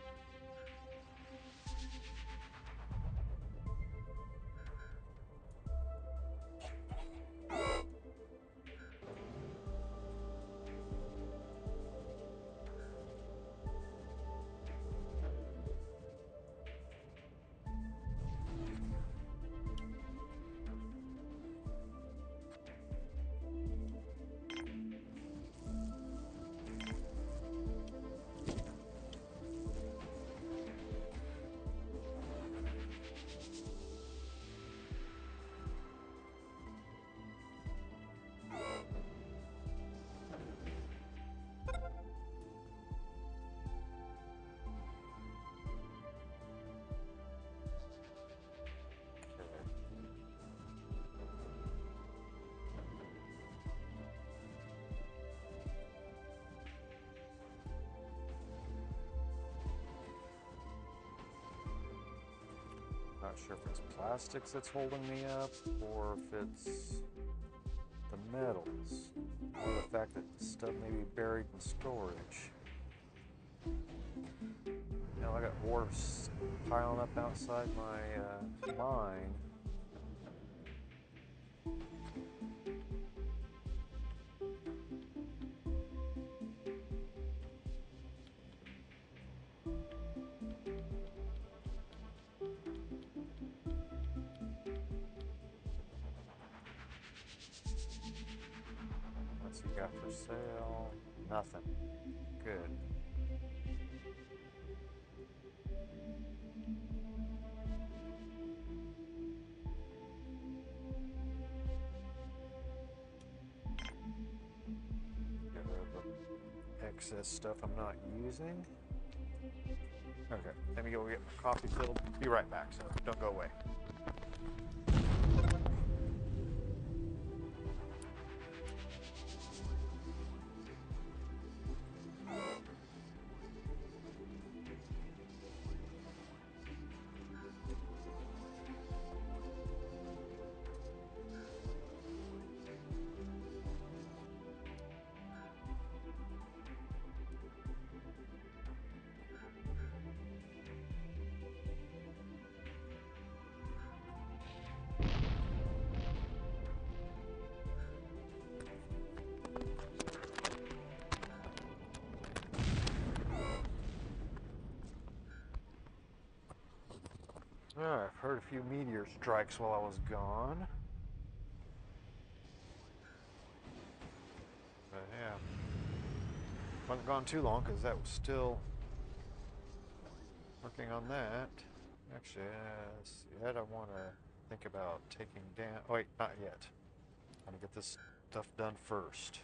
Speaker 1: Not sure if it's plastics that's holding me up or if it's the metals or the fact that stuff may be buried in storage. You know, I got ore piling up outside my uh, mine. What's he got for sale? Nothing. Good. Get rid of the excess stuff I'm not using. Okay, let me go get my coffee filled. Be right back, so don't go away. Oh, I've heard a few meteor strikes while I was gone. But yeah, wasn't gone too long because that was still working on that. Actually, uh, let's see, that I want to think about taking down. Oh, wait, not yet. Trying to get this stuff done first.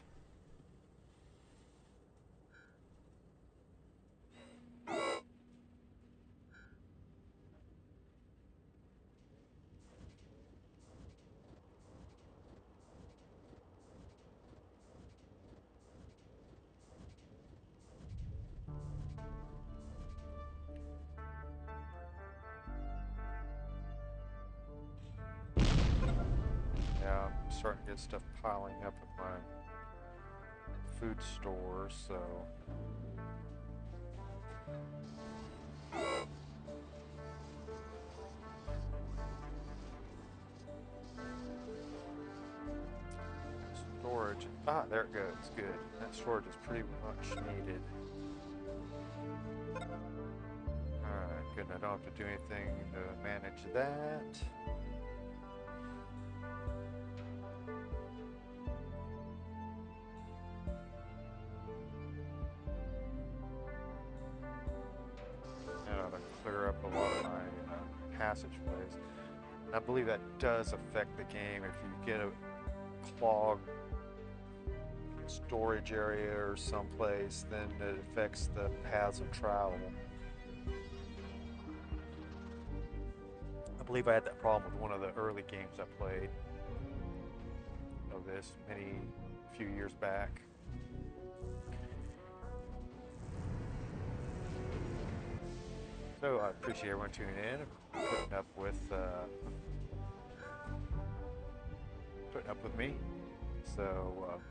Speaker 1: Yeah, I'm starting to get stuff piling up at my food store, so storage. Ah, there it goes. Good. That storage is pretty much needed. Alright, good. I don't have to do anything to manage that. That ought to clear up a lot of my uh, passageways. And I believe that does affect the game if you get a clogged storage area or someplace, then it affects the paths of travel. I believe I had that problem with one of the early games I played of this many few years back. So I appreciate everyone tuning in and putting up with uh, putting up with me. So uh,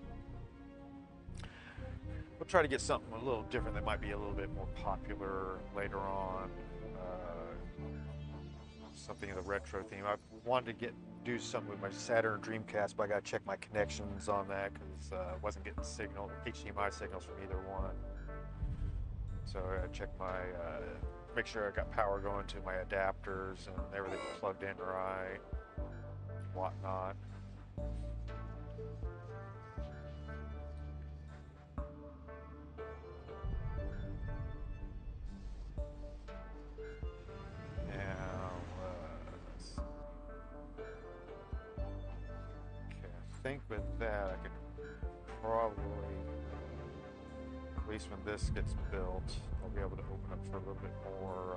Speaker 1: we'll try to get something a little different that might be a little bit more popular later on. Uh, something in the retro theme. I wanted to get do something with my Saturn Dreamcast, but I got to check my connections on that because uh, I wasn't getting signal H D M I signals from either one. So I got to check my uh, make sure I got power going to my adapters and everything plugged in right, whatnot. Now, uh, let's see. Okay, I think with that I could probably, at least when this gets built, I'll be able to open up for a little bit more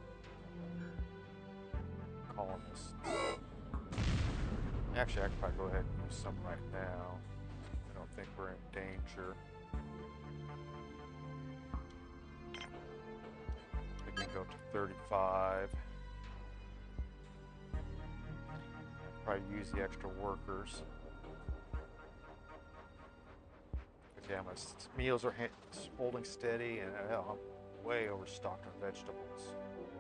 Speaker 1: uh, colonists. Actually, I could probably go ahead and use some right now. I don't think we're in danger. We can go to thirty-five. Probably use the extra workers. But yeah, my meals are holding steady, and hell, I'm way overstocked on vegetables.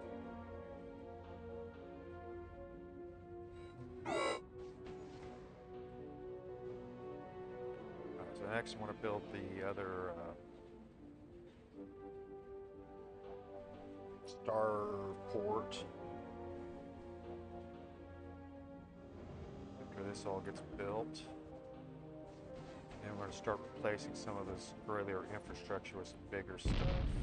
Speaker 1: Alright, so next I want to build the other uh, starport. After this all gets built, and we're going to start replacing some of this earlier infrastructure with some bigger stuff.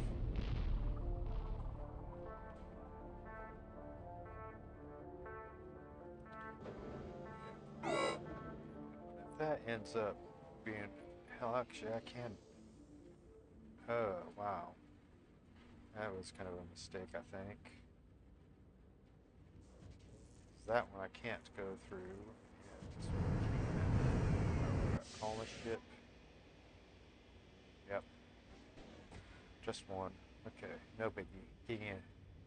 Speaker 1: If that ends up being, hell, actually I can, oh wow, that was kind of a mistake, I think. That one I can't go through. Yeah, this one I can. Colonist ship. Yep. Just one. Okay, no biggie. He can.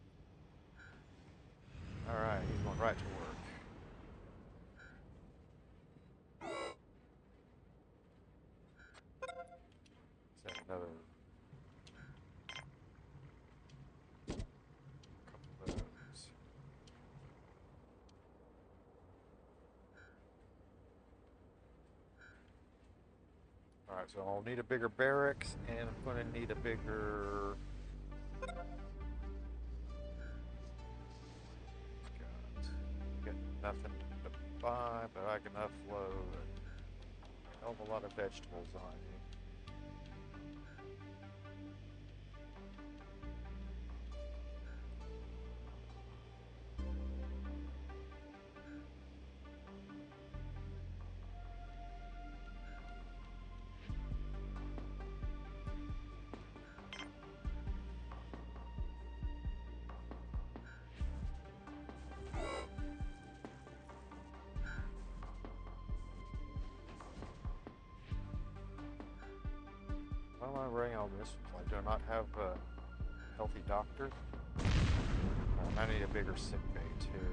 Speaker 1: Alright, he's going right to work. Is that another couple of those? Alright, so I'll need a bigger barracks, and I'm going to need a bigger... Got nothing to buy, but I can offload a hell of a lot of vegetables on you. Why am I writing all this? I do not have a healthy doctor. I need a bigger sick bay too.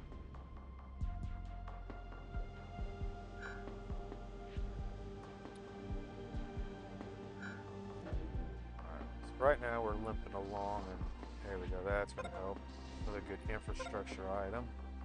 Speaker 1: Right now we're limping along, and there we go, that's going to help. Another good infrastructure item.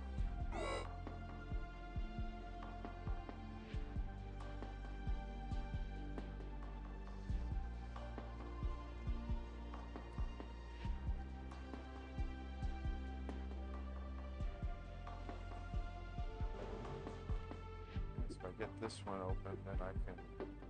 Speaker 1: So if I get this one open, then I can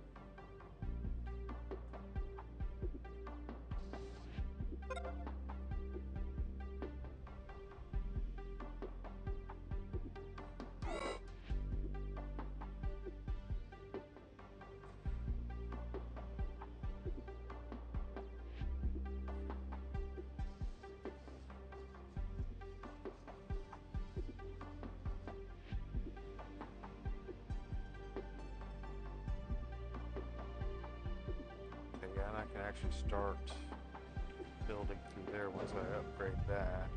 Speaker 1: I can actually start building through there once I upgrade that.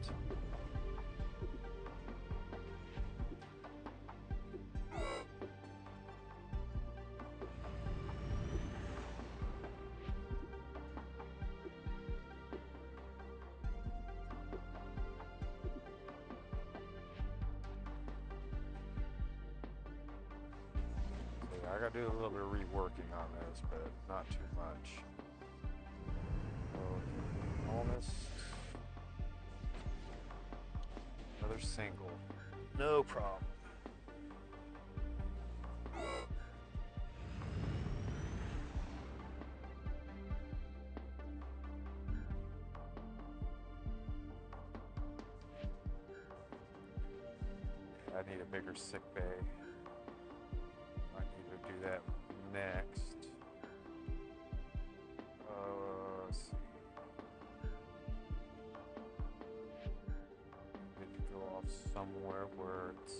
Speaker 1: So yeah, I gotta do a little bit of reworking on this, but not too much. Almost another single, no problem. I need a bigger sick bay. I need to do that next. Uh, let's see. Somewhere where it's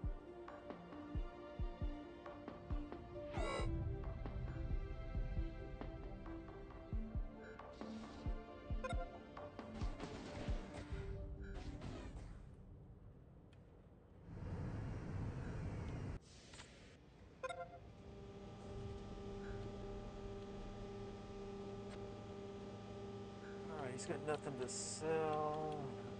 Speaker 1: alright, he's got nothing to sell.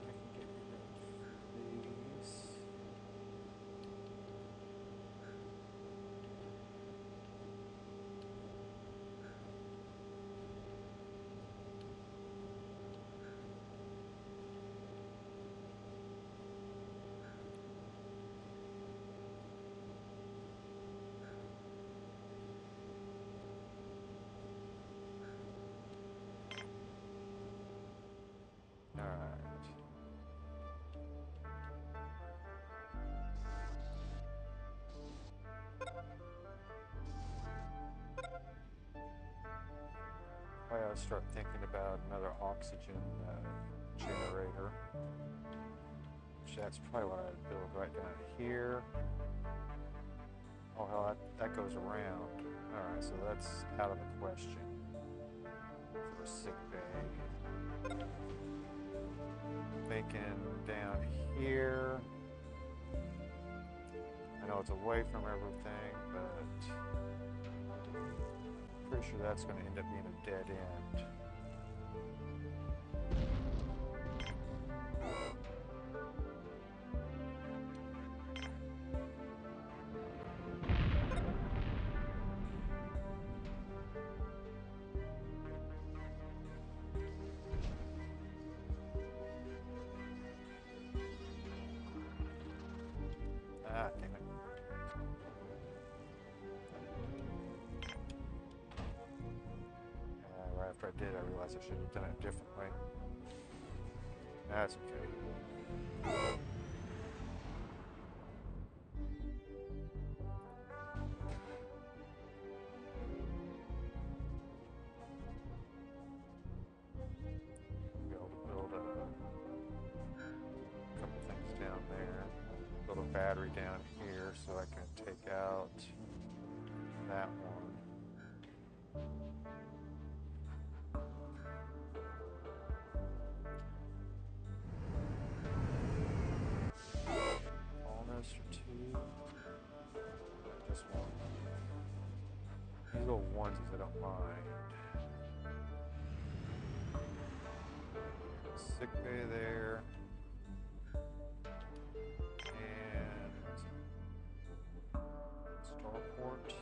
Speaker 1: I gotta start thinking about another oxygen uh, generator. Which that's probably what I'd build right down here. Oh hell, that, that goes around. Alright, so that's out of the question for sick bay. Thinking down here. I know it's away from everything, but pretty sure that's going to end up being a dead end. Ah, damn it. Uh, right after I did, I realized I should have done it a different way. That's okay. Be able to build a couple things down there. Build a battery down here so I can take out that one. go onesies, I don't mind. Sick bay there. And starport.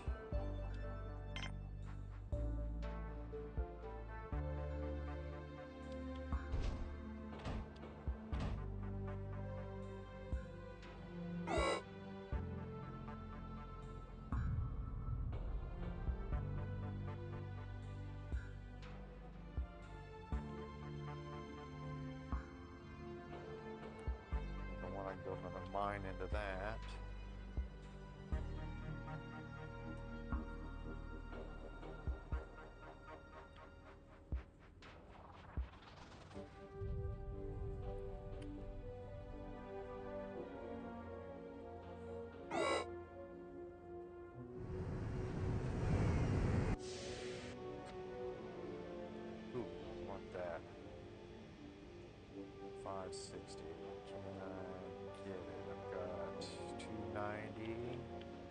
Speaker 1: Don't want to build another mine into that. Ooh, I want that. five sixty. Can I get it? I've got two ninety.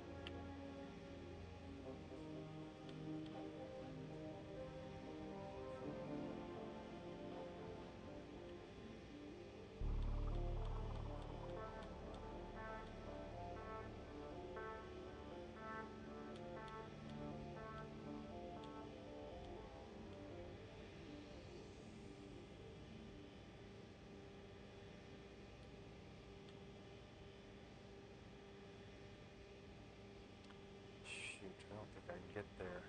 Speaker 1: Shoot, I don't think I can get there.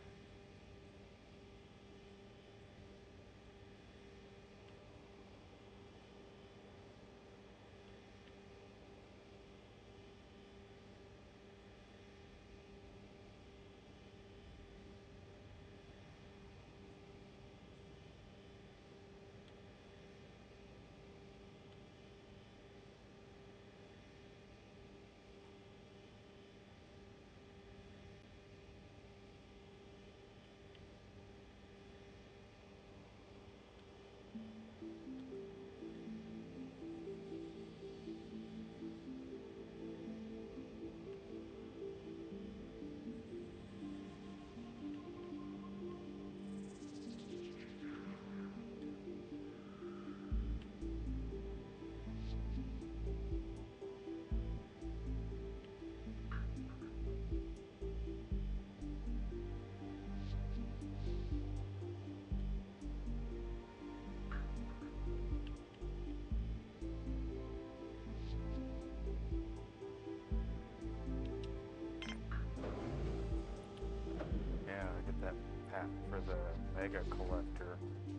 Speaker 1: Yeah, I get that pack for the mega collector.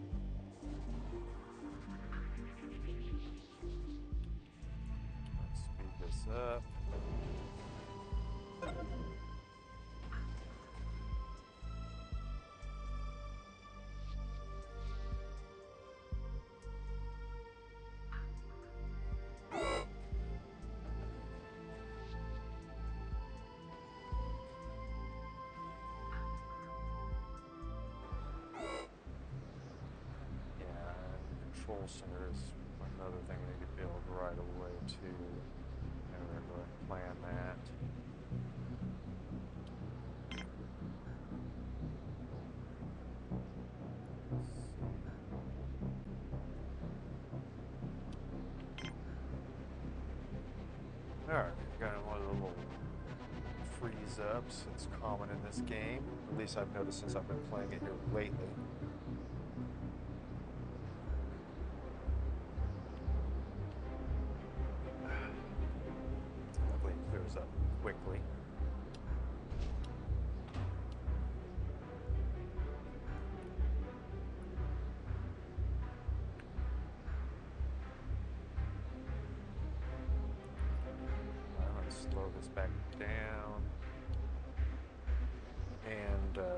Speaker 1: Let's speed this up. Yeah, control center is another thing we need to build right away too. And we're going to plan that. Alright, got one of the little freeze ups. It's common in this game. At least I've noticed since I've been playing it here lately. Luckily it clears up quickly. I'm going to slow this back down. And uh,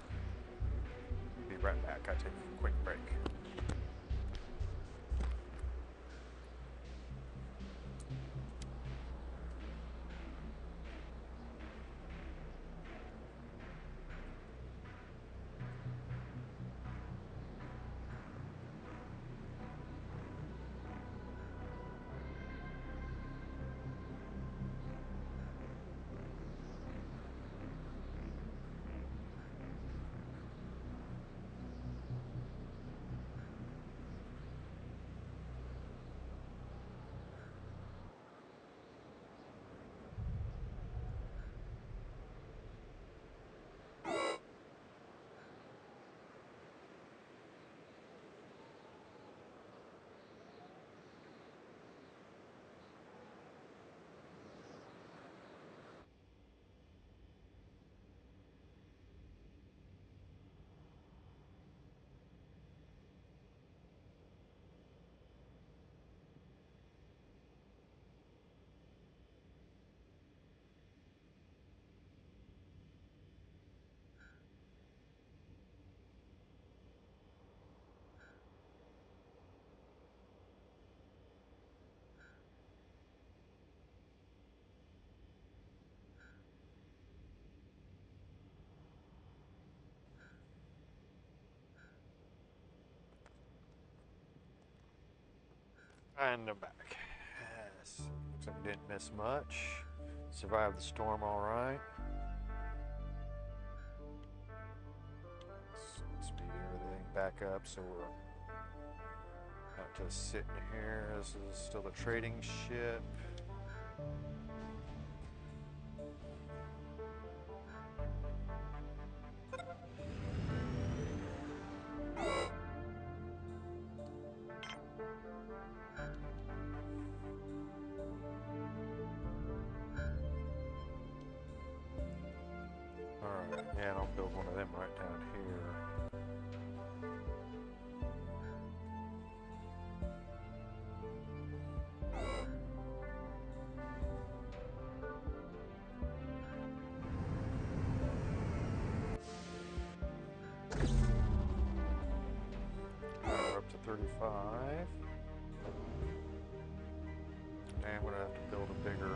Speaker 1: be right back. I take a quick break. And I'm back. Yes. Looks like we didn't miss much. Survived the storm all right. Let's speed everything back up so we're not just sitting here. This is still the trading ship. Alright, yeah, and I'll build one of them right down here. Alright, we're up to thirty-five. And I'm gonna have to build a bigger.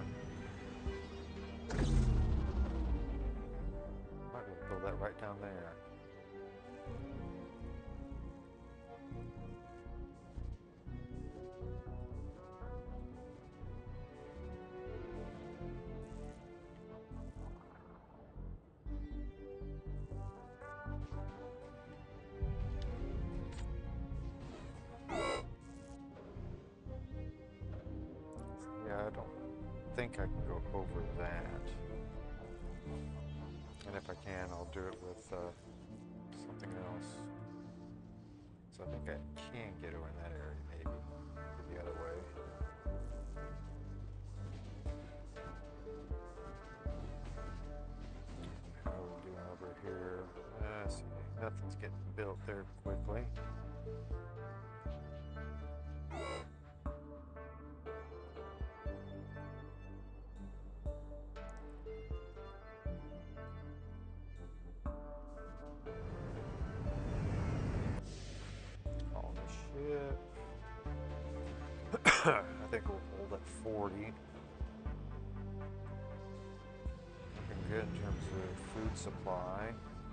Speaker 1: Might be able to build that right down there. Yeah, I don't think I can go over that. And if I can, I'll do it with uh, something else. So I think I can get over in that area, maybe. Or the other way. How are we doing over here? Uh, see, nothing's getting built there quickly. On the ship. I think we'll hold at forty. Looking good in terms of food supply.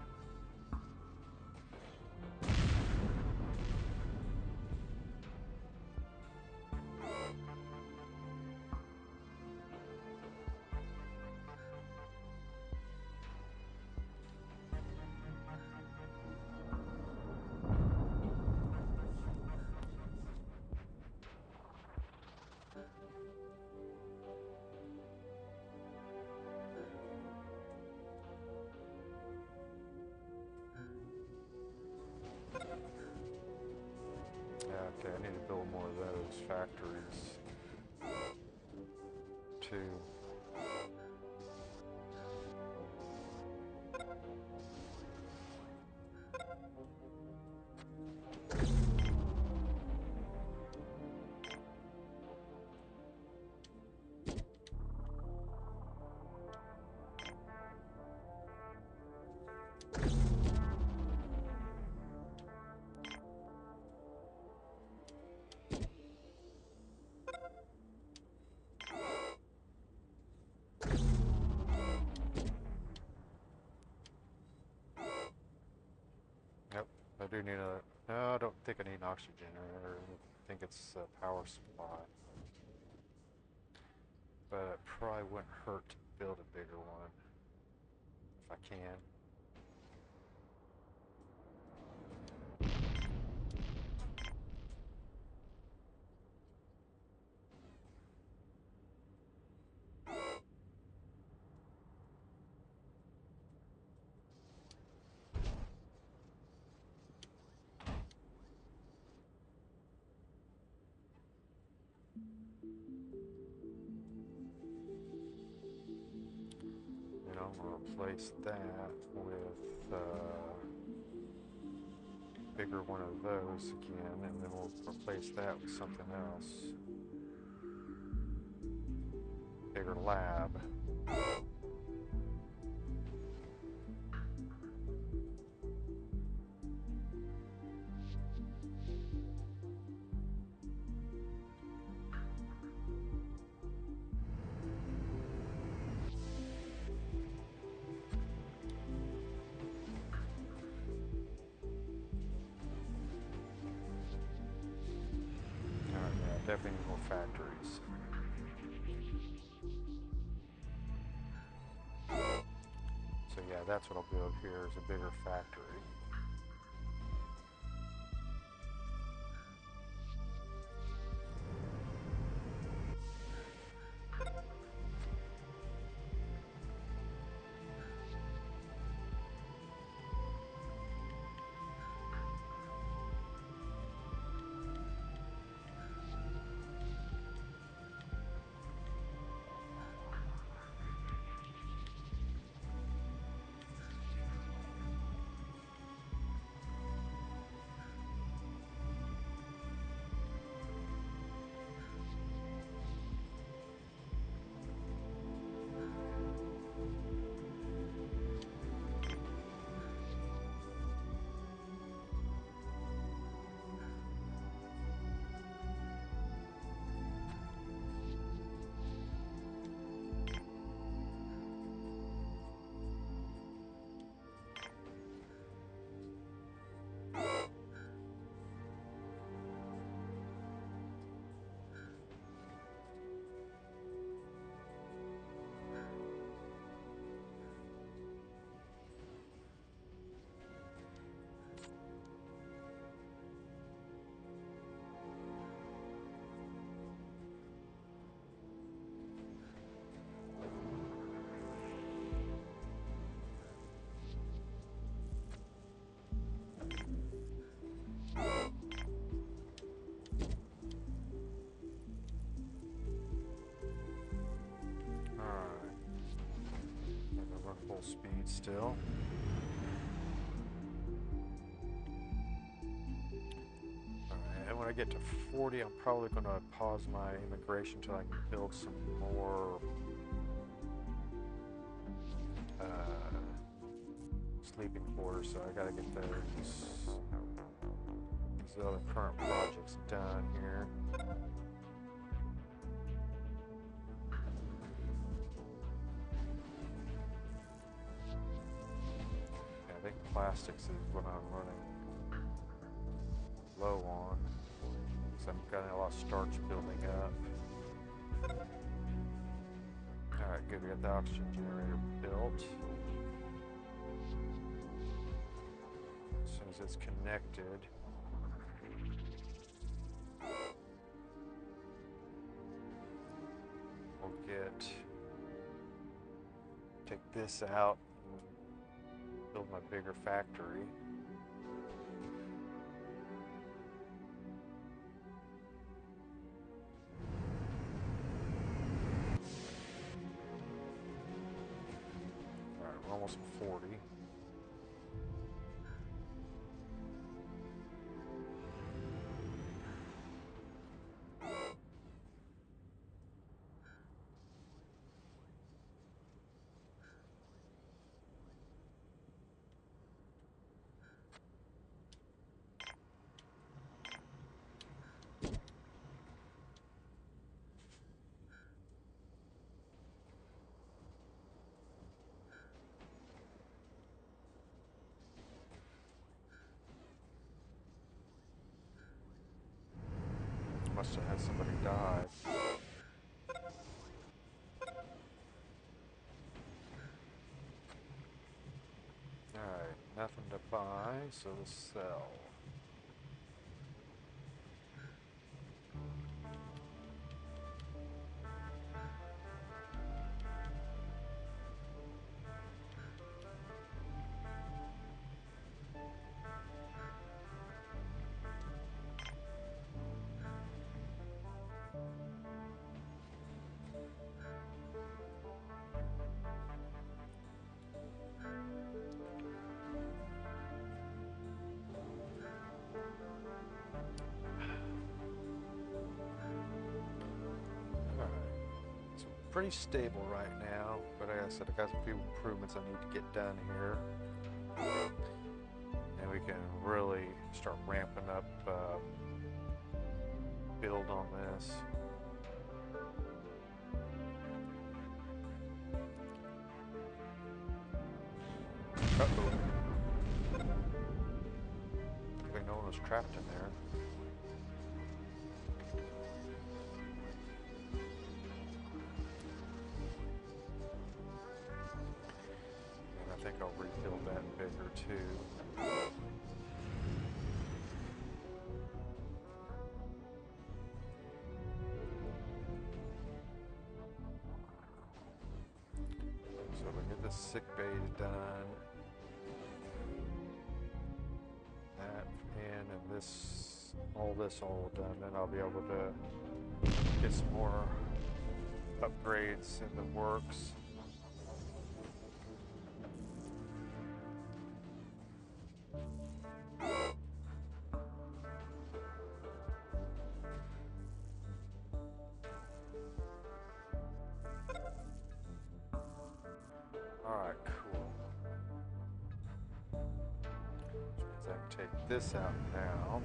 Speaker 1: Okay, I need to build more of those factories too. Yep, I do need a. No, I don't think I need an oxygen. Or I think it's a power supply. But it probably wouldn't hurt to build a bigger one if I can. You know, I'm gonna replace that with a uh, bigger one of those again, and then we'll replace that with something else. Bigger lab. definitely need more factories. So yeah, that's what I'll build here, is a bigger factory. Full speed still. Alright, and when I get to forty, I'm probably going to pause my immigration until I can build some more uh, sleeping quarters. So I got to get those, these other current projects done here. I think plastics is what I'm running low on, because I'm getting a lot of starch building up. Alright, good, we got the oxygen generator built. As soon as it's connected, we'll get, take this out, build my bigger factory. Alright, we're almost forty. Must have had somebody die. Alright, nothing to buy, so we'll sell. Pretty stable right now, but like I said, I got a few improvements I need to get done here, and we can really start ramping up uh, build on this. Uh-oh. Like no one was trapped in there. too. So we get the sick bay done. That and and this, all this all done, then I'll be able to get some more upgrades in the works. Alright, cool. Which means I can take this out now.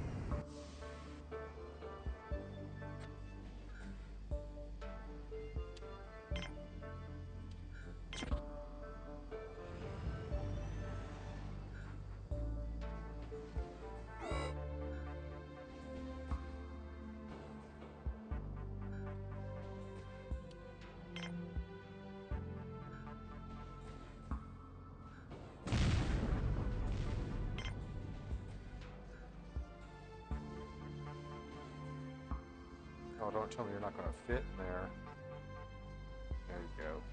Speaker 1: Oh, don't tell me you're not going to fit in there. There you go.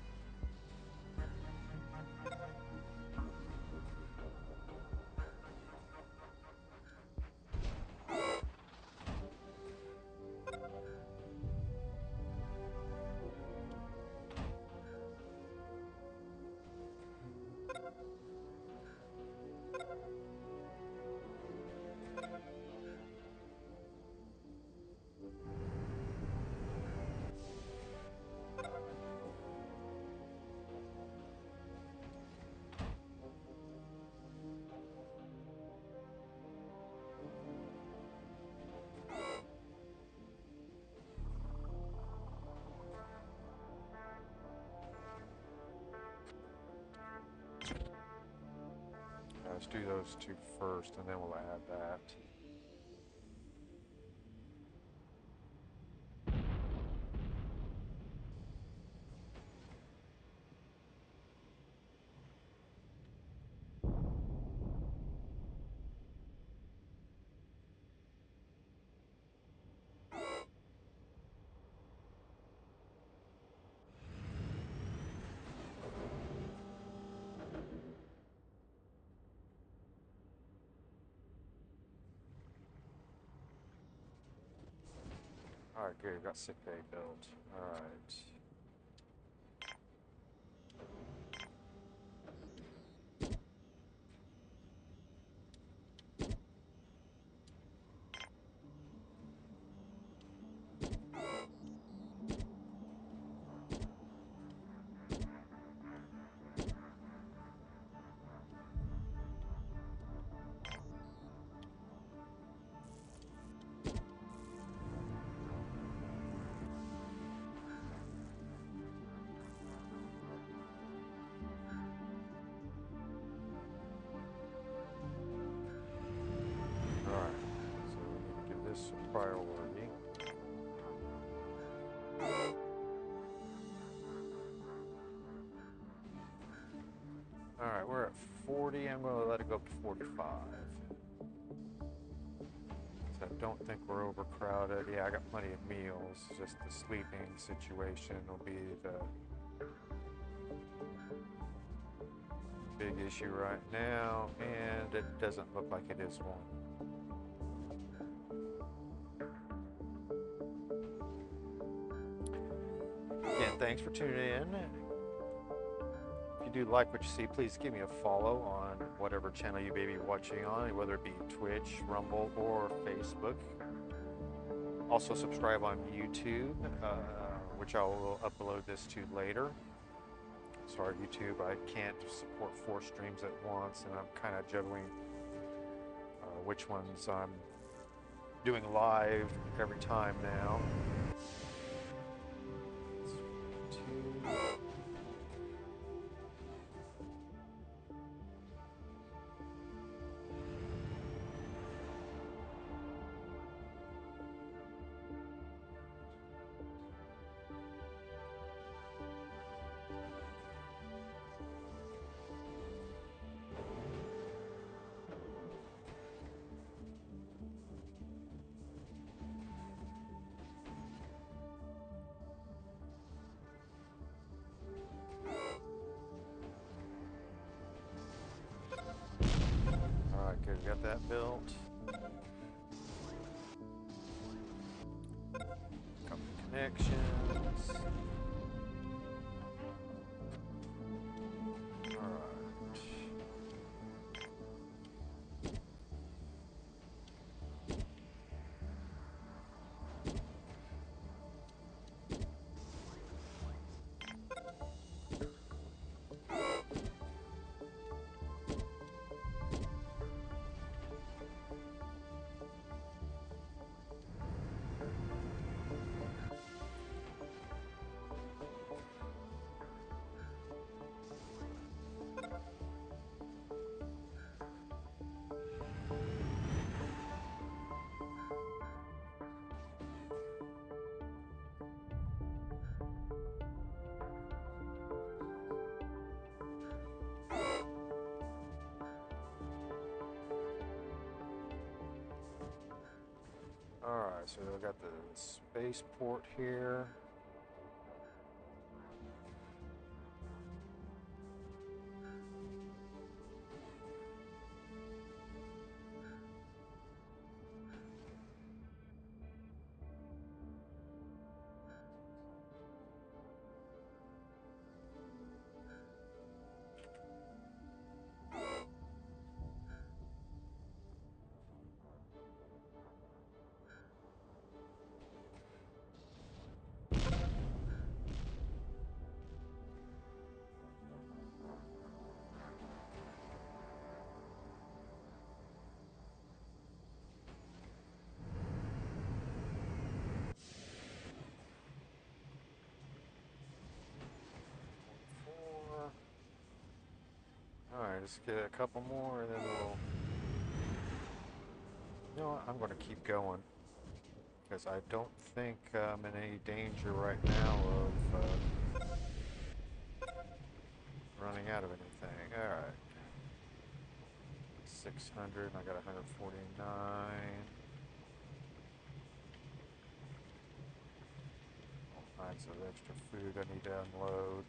Speaker 1: Let's do those two first, and then we'll add that. Alright, good. Got sick bay built. Alright. Alright, so we need to give this a priority. Alright, we're at forty. I'm going to let it go up to forty-five. So I don't think we're overcrowded. Yeah, I got plenty of meals. Just the sleeping situation will be the big issue right now, and it doesn't look like it is one. Again, thanks for tuning in. If you do like what you see, please give me a follow on whatever channel you may be watching on, whether it be Twitch, Rumble, or Facebook. Also subscribe on YouTube, uh, which I will upload this to later. Sorry, YouTube, I can't support four streams at once, and I'm kind of juggling uh, which ones I'm doing live every time now. Two. that built. Couple connections. Alright. Alright, so we got the spaceport here. Four. Alright, let's get a couple more and then we'll... You know what, I'm going to keep going. Because I don't think I'm in any danger right now of uh, running out of anything. Alright. six hundred, I got one hundred forty-nine. All kinds of extra food I need to unload.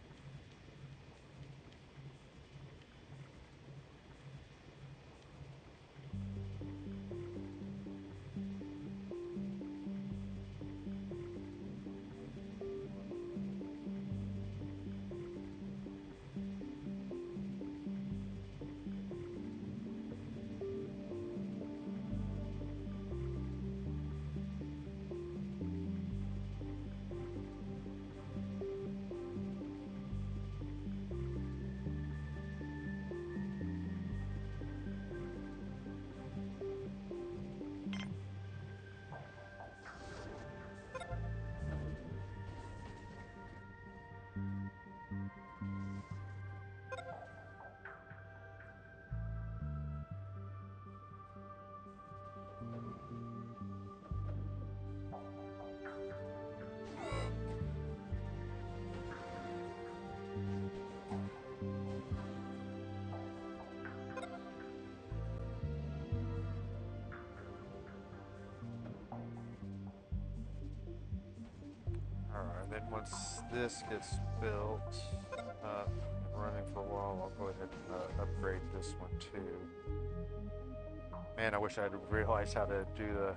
Speaker 1: Alright, then once this gets built uh, and running for a while, I'll go ahead and uh, upgrade this one too. Man, I wish I'd realized how to do the...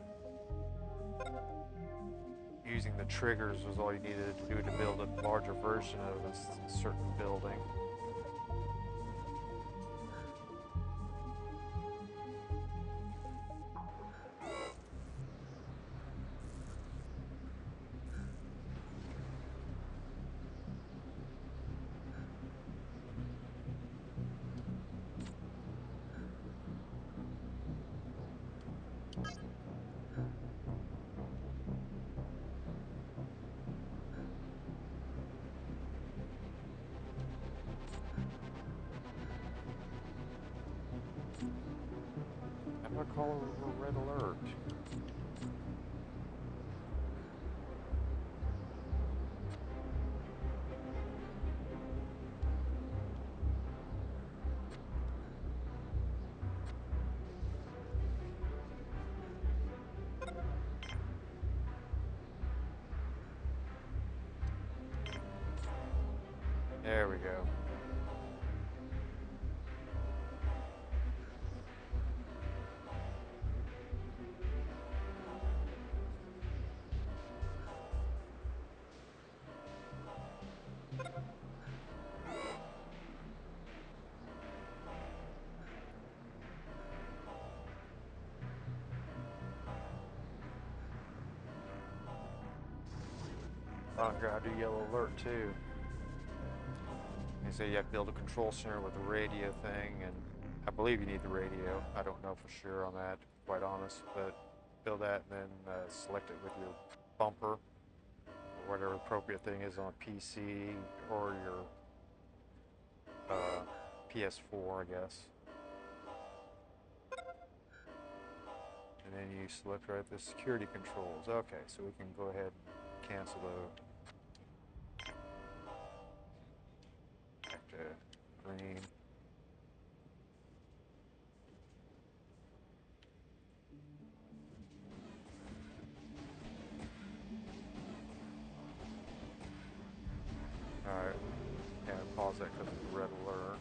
Speaker 1: Using the triggers was all you needed to do to build a larger version of a certain building. I'm gonna call a red alert. There we go. Oh, here I do yellow alert too. They say you have to build a control center with a radio thing, and I believe you need the radio. I don't know for sure on that, to be quite honest, but build that and then uh, select it with your bumper, or whatever appropriate thing is on a P C or your uh, P S four, I guess. And then you select right the security controls. Okay, so we can go ahead and cancel the back to green. Alright, yeah, pause that because of the red alert.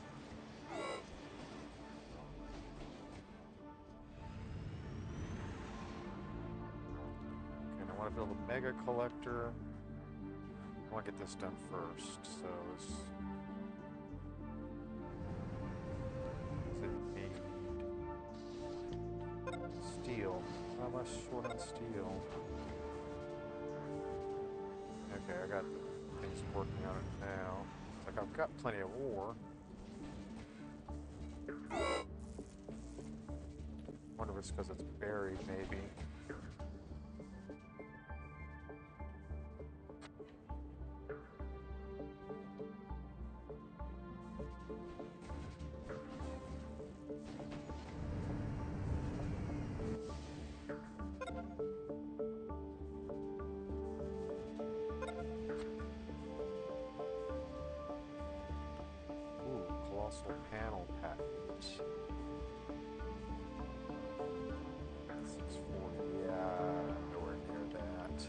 Speaker 1: Okay, I want to build a mega collector. I want to get this done first, so it's... Does it need steel? How am I short on steel? Okay, I got the things working on it now. It's like I've got plenty of ore. Wonder if it's because it's buried, maybe. Ooh, colossal panel package. six forty, yeah, nowhere near that.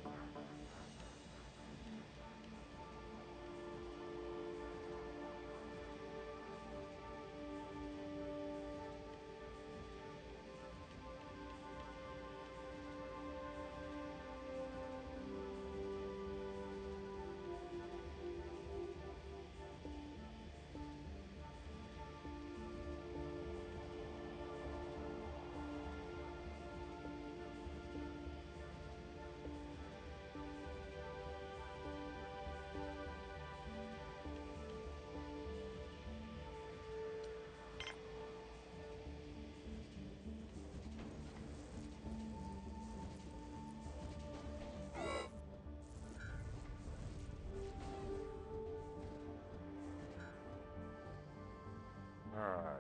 Speaker 1: Alright.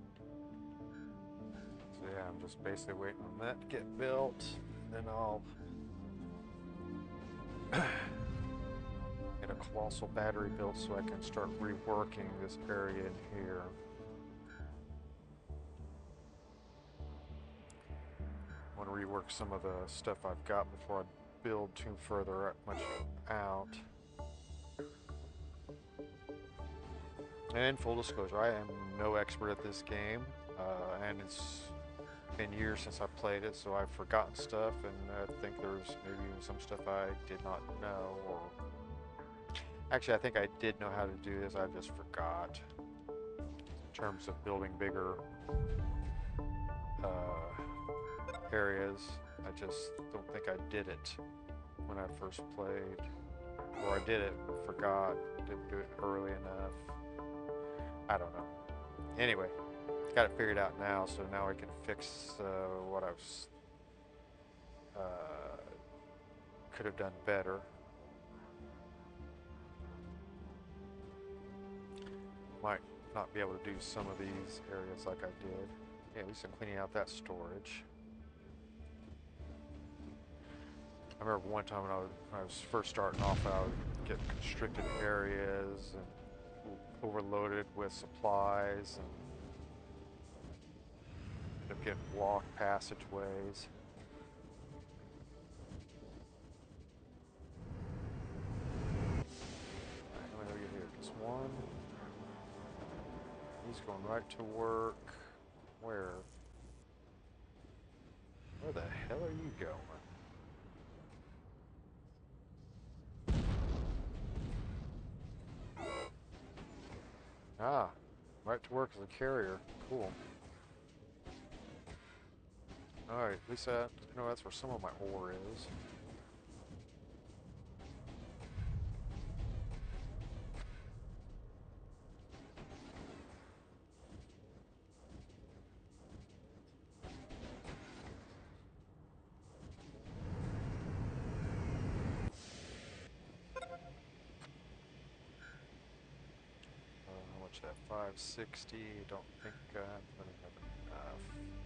Speaker 1: So yeah, I'm just basically waiting on that to get built. Then I'll get a colossal battery built so I can start reworking this area in here. I want to rework some of the stuff I've got before I build too further much out. And full disclosure, I am no expert at this game, uh, and it's been years since I played it, so I've forgotten stuff, and I think there's maybe some stuff I did not know, or actually I think I did know how to do this, I just forgot. In terms of building bigger uh, areas, I just don't think I did it when I first played, or I did it, forgot, didn't do it early enough. I don't know. Anyway, got it figured out now, so now I can fix uh, what I was uh, could have done better. Might not be able to do some of these areas like I did. Yeah, at least I'm cleaning out that storage. I remember one time when I, would, when I was first starting off, I would get constricted areas and overloaded with supplies and end up getting blocked passageways. Alright, let me go get here. Just one. He's going right to work. Where? Where the hell are you going? Ah, right to work as a carrier. Cool. Alright, at least that, you know, that's where some of my ore is. at five sixty. Don't think I'm gonna have enough.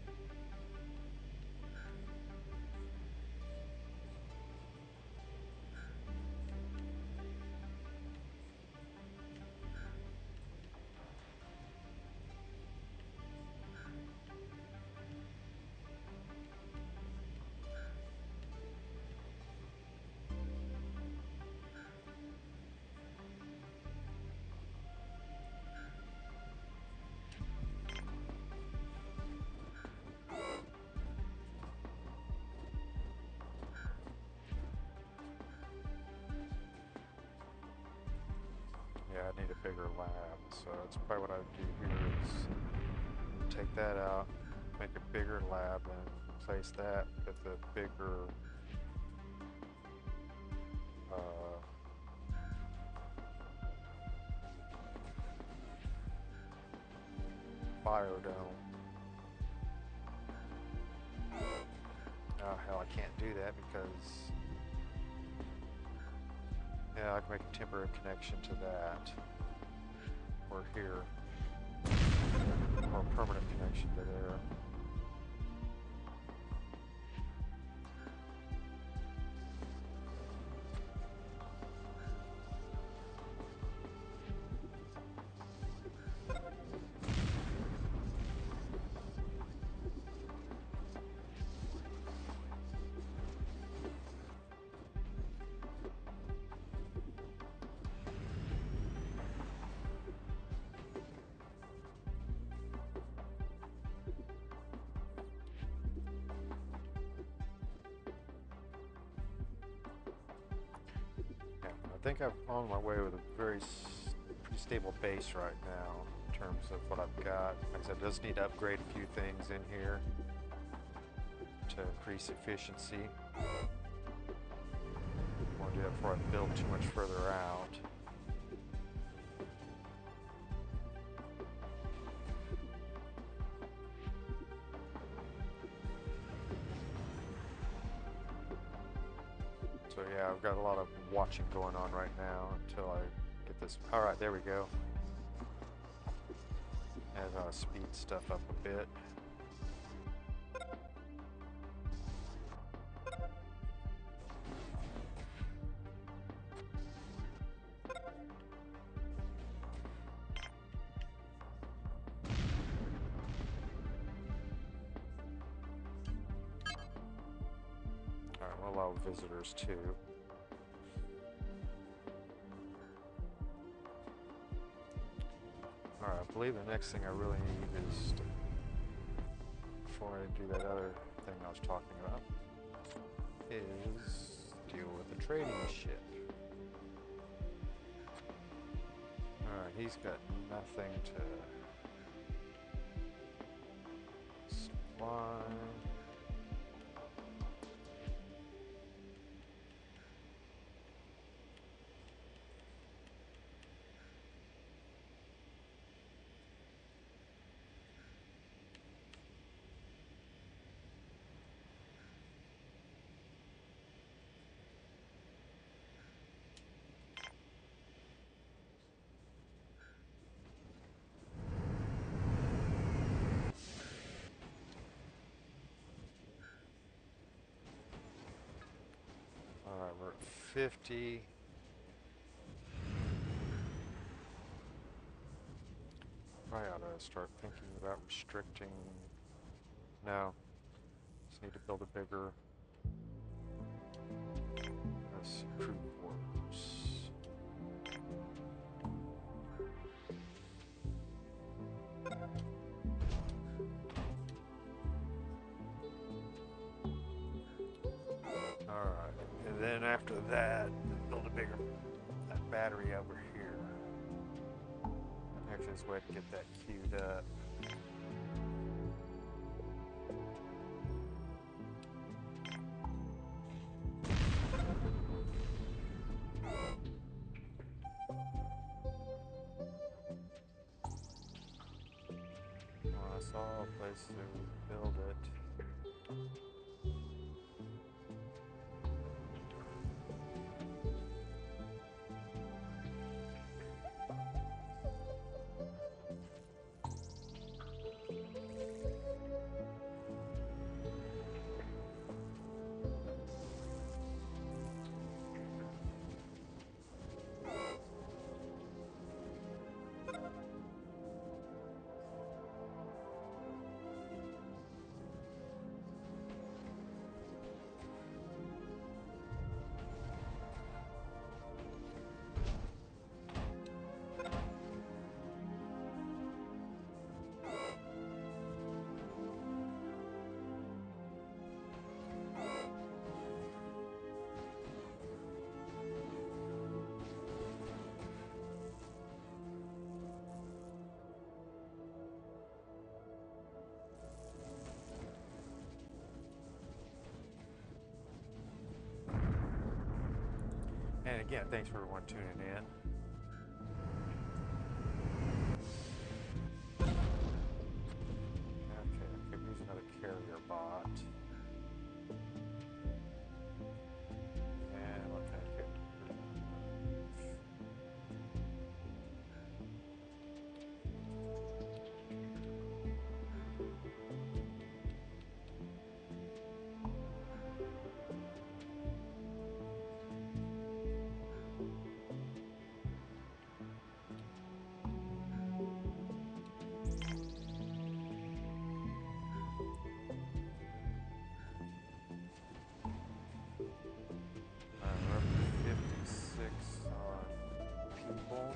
Speaker 1: Yeah, I need a bigger lab, so that's probably what I would do here is take that out, make a bigger lab, and place that with a bigger uh, biodome. Oh hell, I can't do that because yeah, I can make a temporary connection to that, or here, or a permanent connection to there. I think I'm on my way with a very pretty stable base right now in terms of what I've got. Like I said, I just need to upgrade a few things in here to increase efficiency. I want to do that before I build too much further out. So yeah, I've got a lot of watching going on right now until I get this. All right, there we go. And uh, speed stuff up a bit. All right, we'll allow visitors too. Alright, I believe the next thing I really need is, to, before I do that other thing I was talking about, is deal with the trading ship. Alright, he's got nothing to supply. Alright, we're at fifty. Probably ought to start thinking about restricting. No. Just need to build a bigger let's see, crew quarters. Alright, and then after that, build a bigger that battery over here. Actually, this way to get that queued up. Well, I saw a place to build it. And again, thanks for everyone tuning in. Okay, I could use another carrier bot. And what can I get? Uh, we're up to fifty-six on people.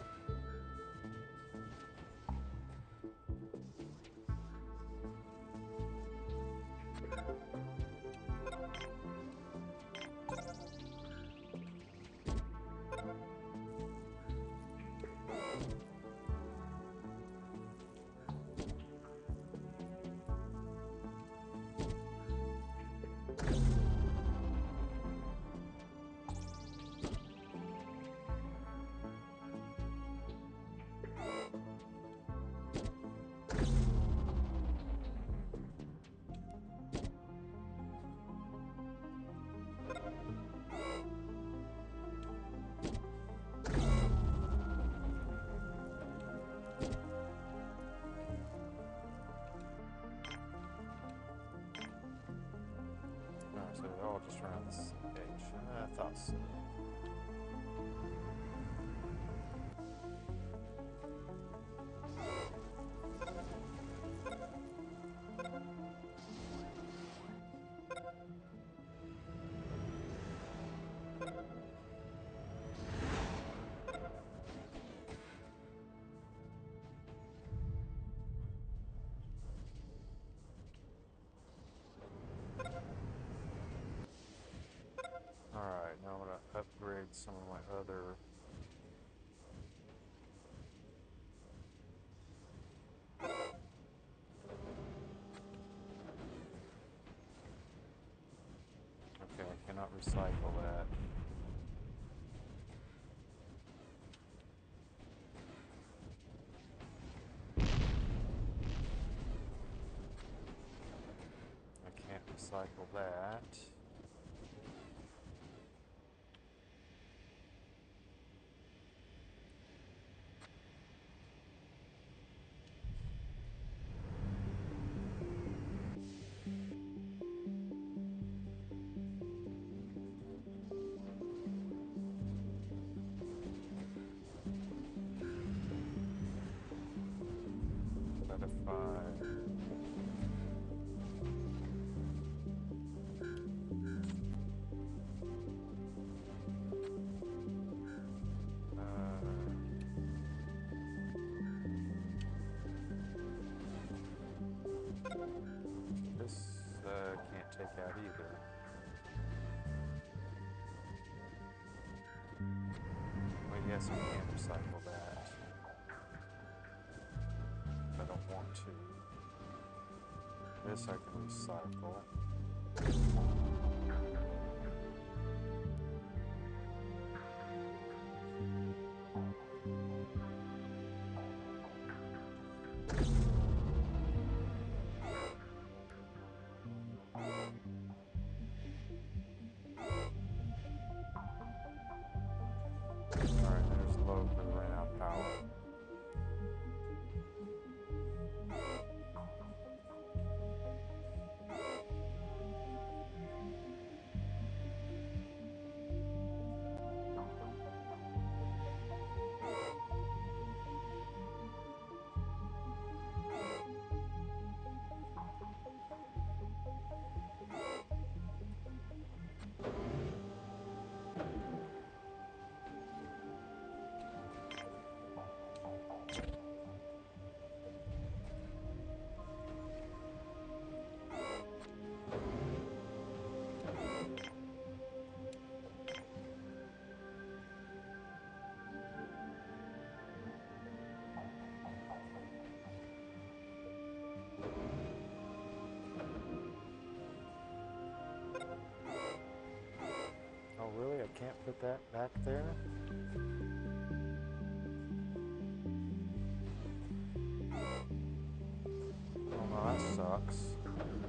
Speaker 1: Oh, so they're all just around this page. Uh, I thought so. Alright, now I'm going to upgrade some of my other... Okay, I cannot recycle that. I can't recycle that. But if I... Uh, this uh, can't take out either. Well, yes, I can recycle that. I don't want to. This I can recycle. Alright, there's low because I ran out of power. put that back there. Oh no, that sucks.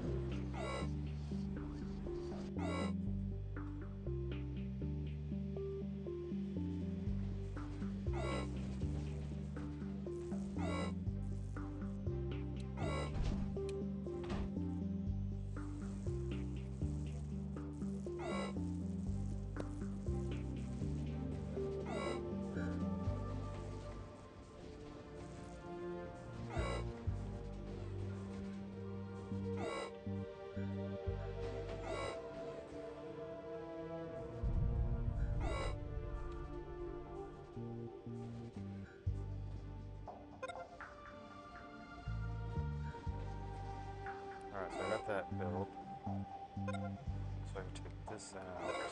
Speaker 1: Alright, so I got that built. So I can take this out.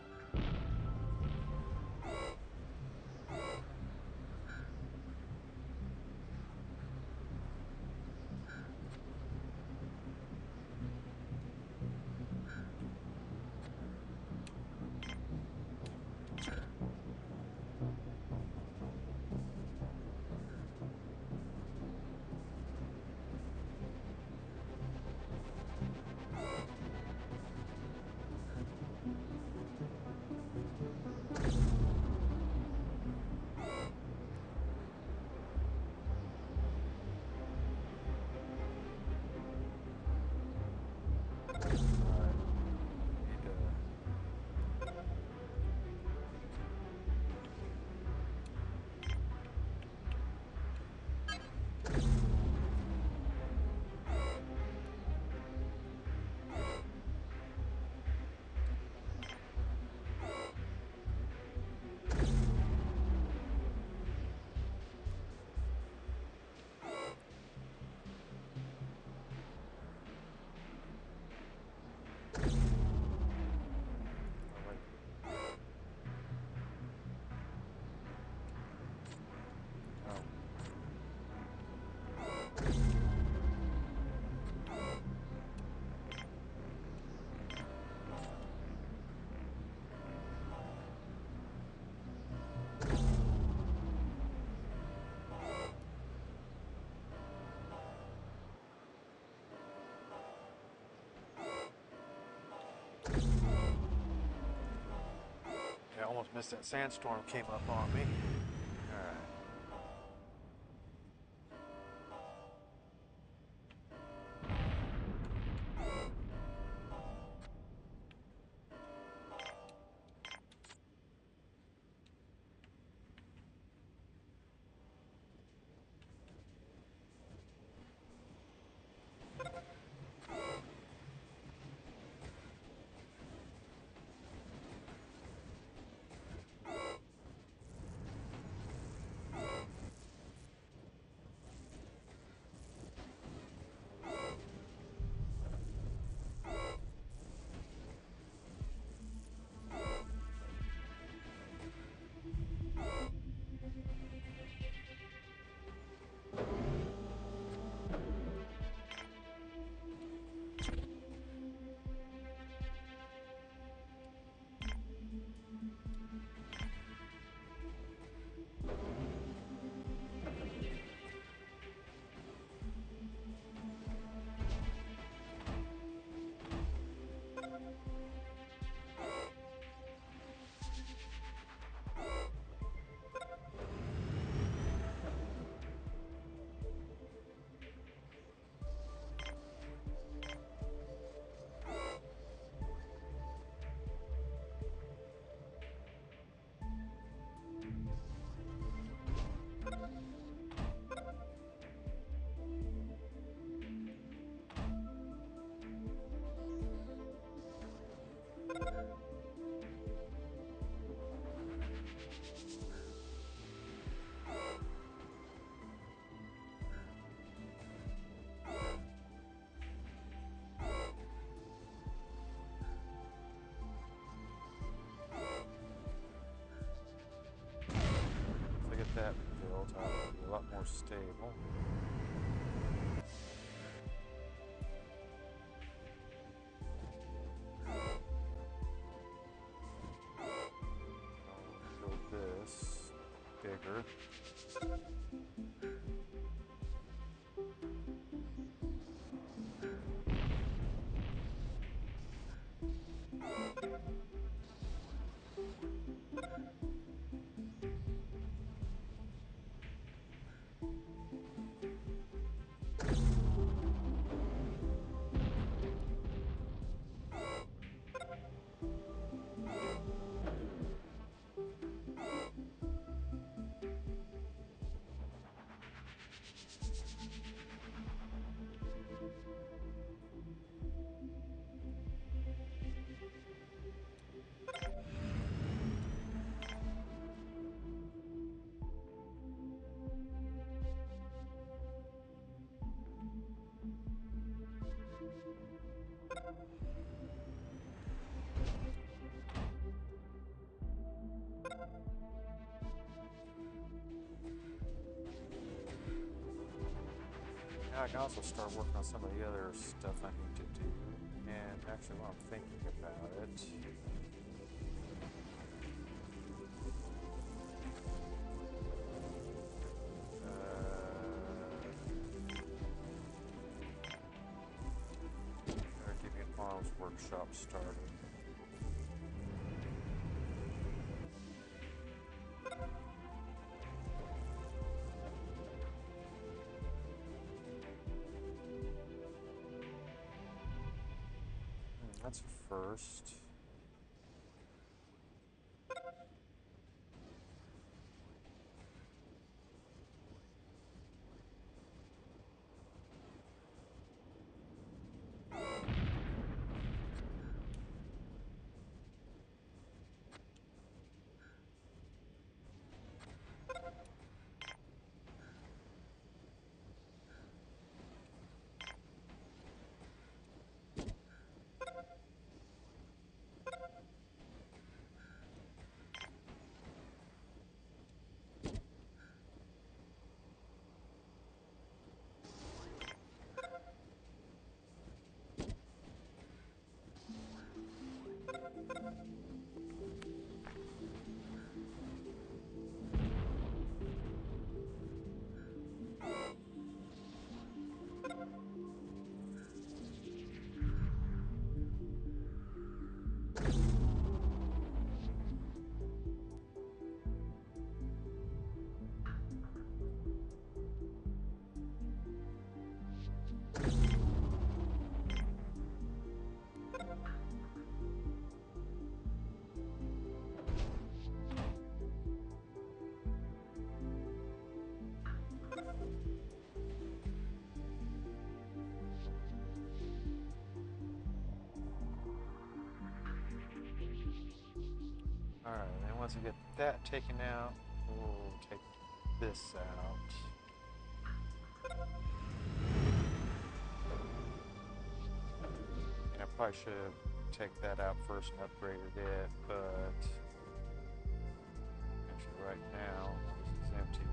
Speaker 1: I almost missed that sandstorm came up on me. Alright. If I get that built, I'll be a lot more stable. I can also start working on some of the other stuff I need to do. And actually, while I'm thinking about it, uh, give me an arms workshop started. Hmm, that's a first. Alright, and once we get that taken out, we'll take this out. And I probably should have taken that out first and upgraded it, but actually right now, this is empty.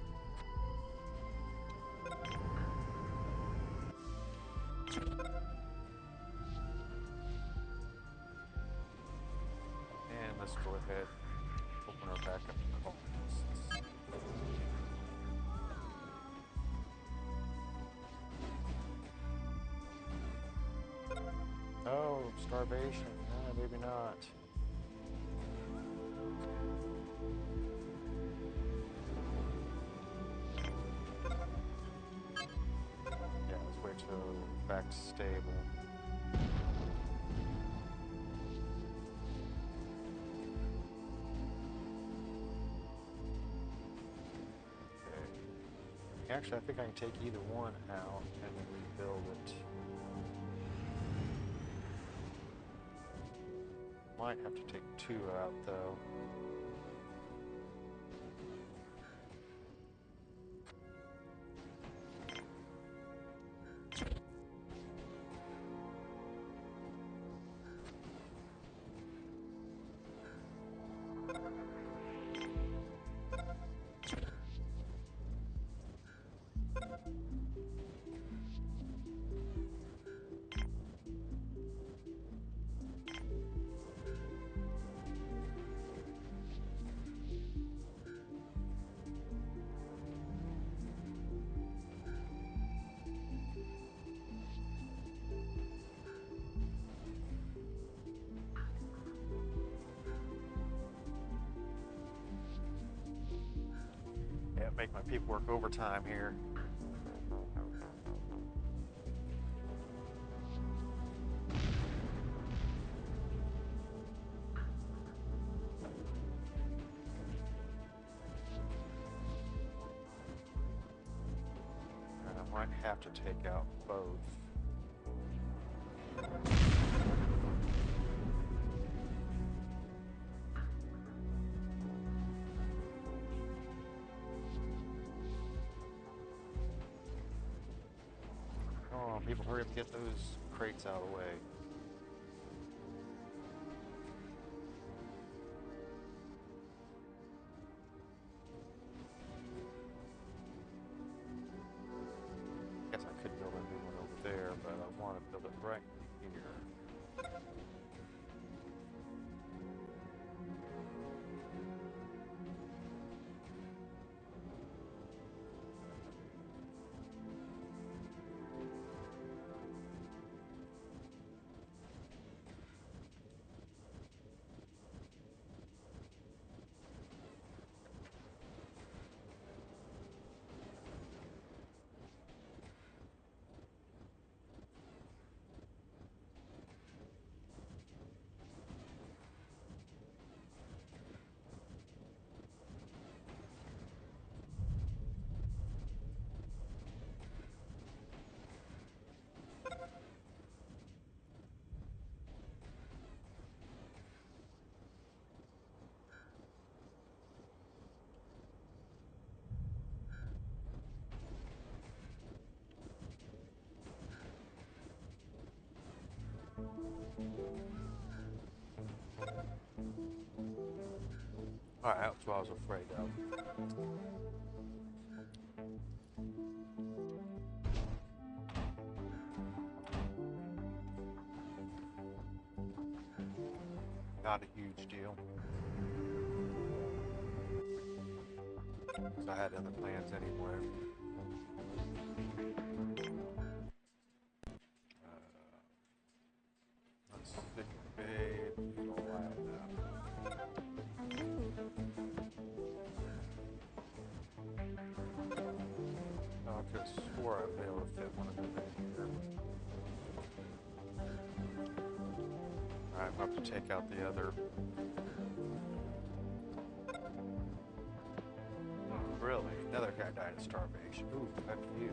Speaker 1: And let's go ahead and open our backup costs. Oh, starvation. No, maybe not. Yeah, let's wait till we're back to stable. Okay. Actually, I think I can take either one out and then rebuild it. Might have to take two out though. Yeah, make my people work overtime here. And I might have to take out both. Come on, people, hurry up and get those crates out of the way. Guess I could Alright, that's what I was afraid of. Not a huge deal. Because I had other plans anyway. Uh, let's stick a babe. All right now. Oh, I could have swore I'd be able to fit one of them in here. Alright, I'm about to take out the other. Oh, really? Another guy died of starvation. Ooh, heck you.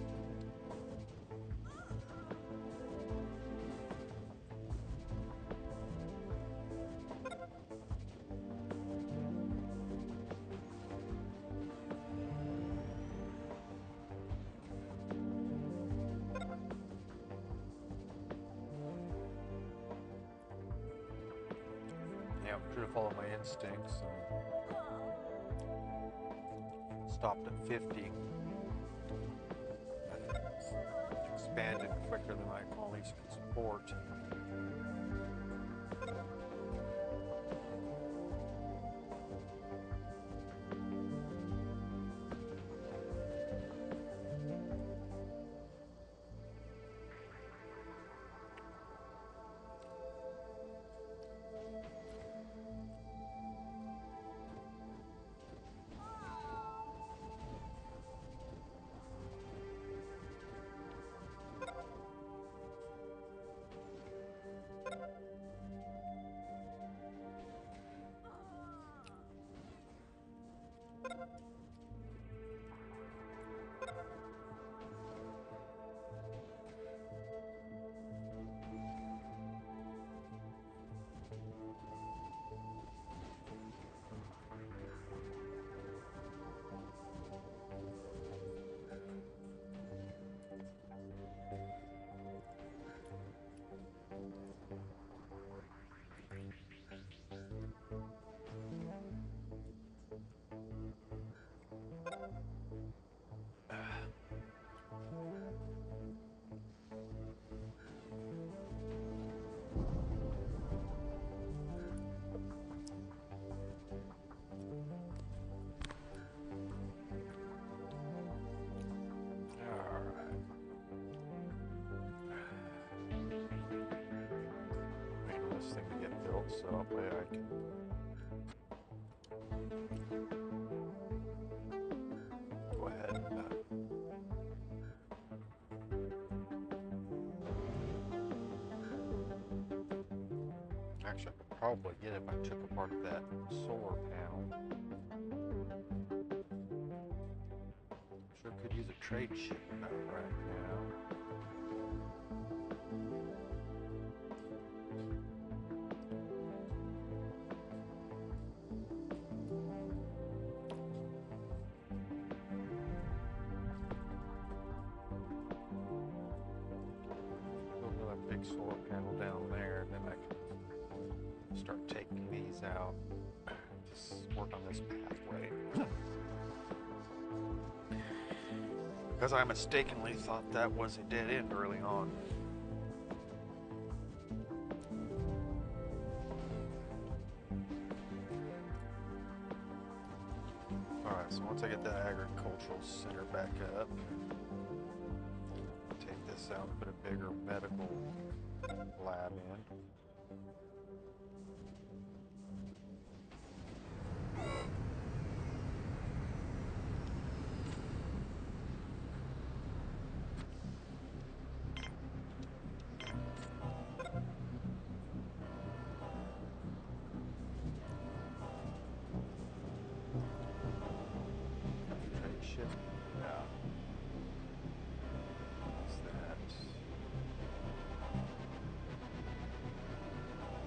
Speaker 1: Yeah, I'm trying to follow my instincts. Stopped at fifty. Expanded quicker than my colleagues could support. This thing to get built, so hopefully I can go ahead and uh, actually I could probably get it if I took apart that solar panel. Sure could use a trade ship about right now. Big solar panel down there, and then I can start taking these out. Just work on this pathway. Because I mistakenly thought that was a dead end early on. Alright, so once I get that agricultural center back up, take this out and put a bigger medical lab in. Trade ship? Yeah. What's that?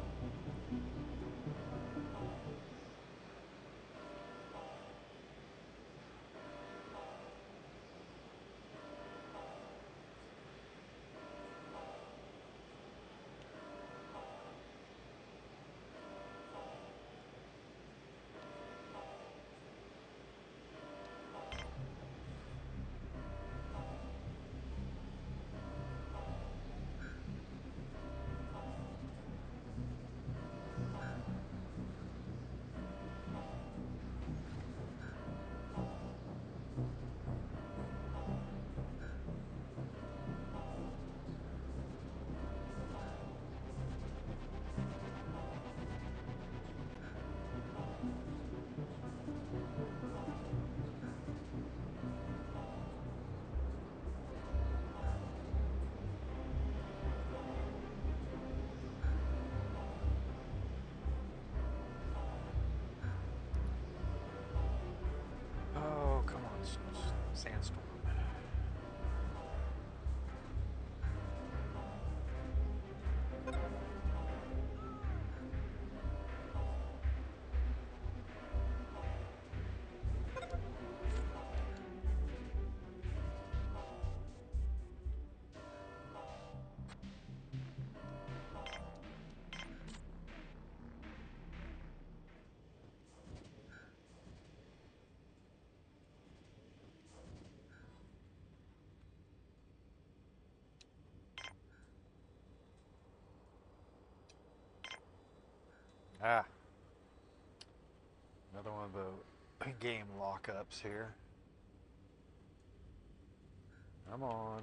Speaker 1: Ah, another one of the game lockups here. Come on.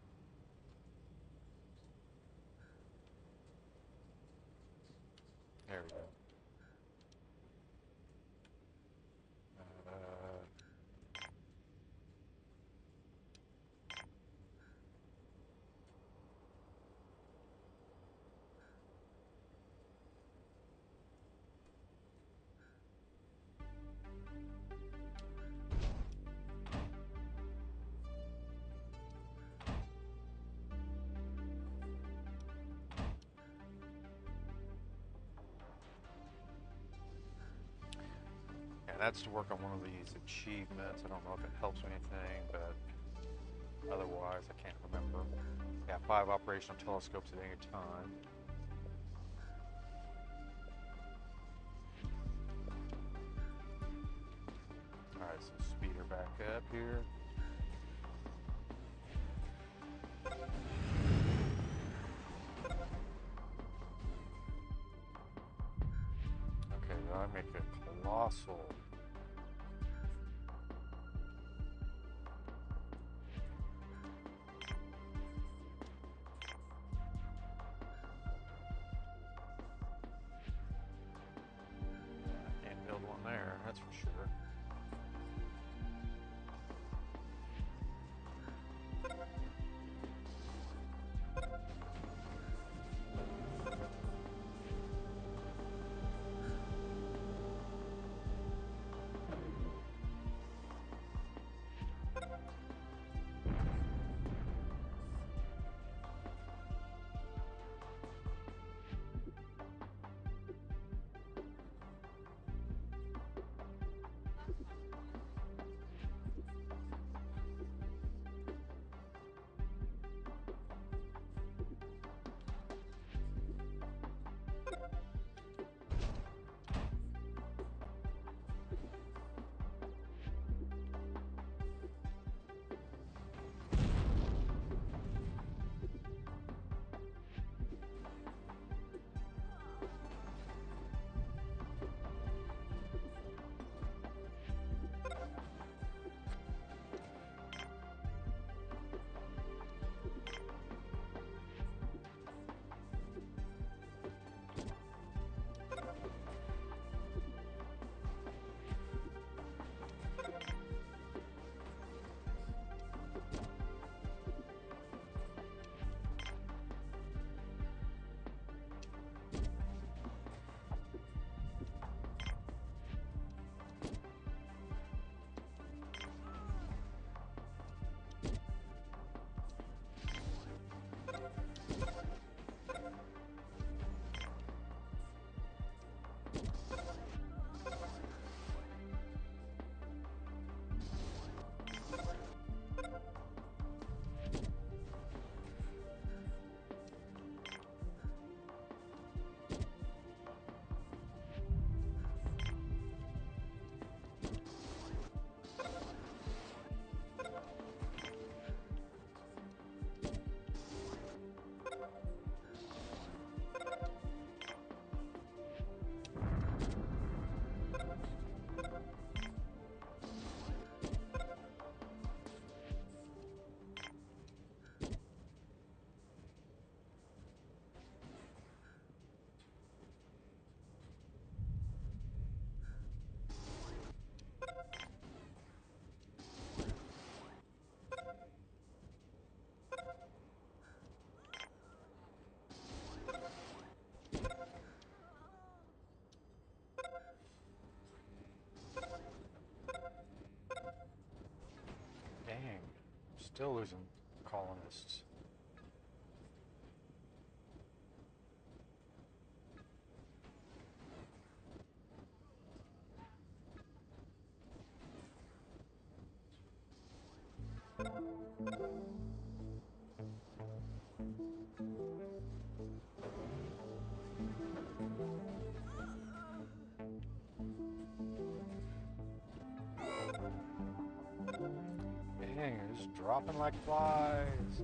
Speaker 1: There we go. Uh, yeah, that's to work on one of these achievements. I don't know if it helps me anything, but otherwise I can't remember. Yeah, five operational telescopes at any time. Alright, so speed her back up here. Okay, now I make a colossal. Can't build one there, that's for sure. Dang, still losing colonists. Dang, they're just dropping like flies.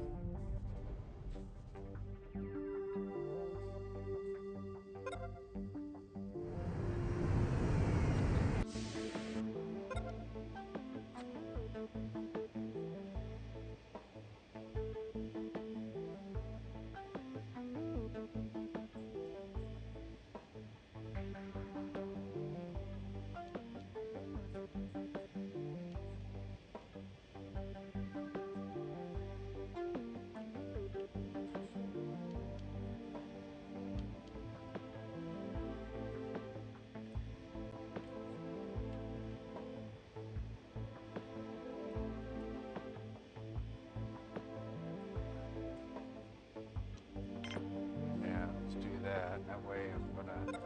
Speaker 1: that. That way I'm gonna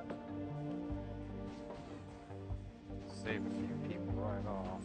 Speaker 1: save a few people right off.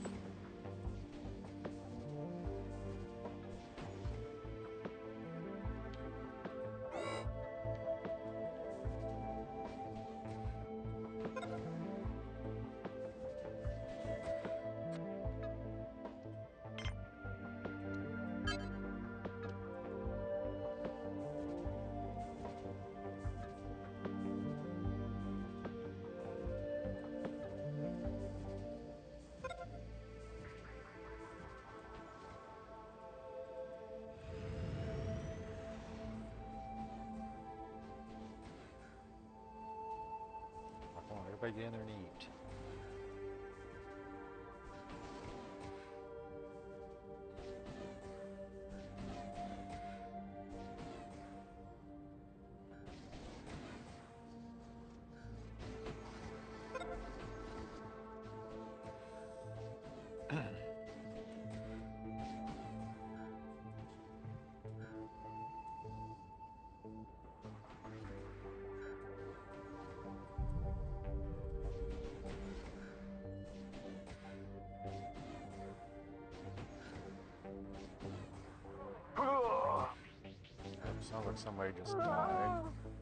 Speaker 1: Come on, everybody get in there and eat. It sounds like somebody just died.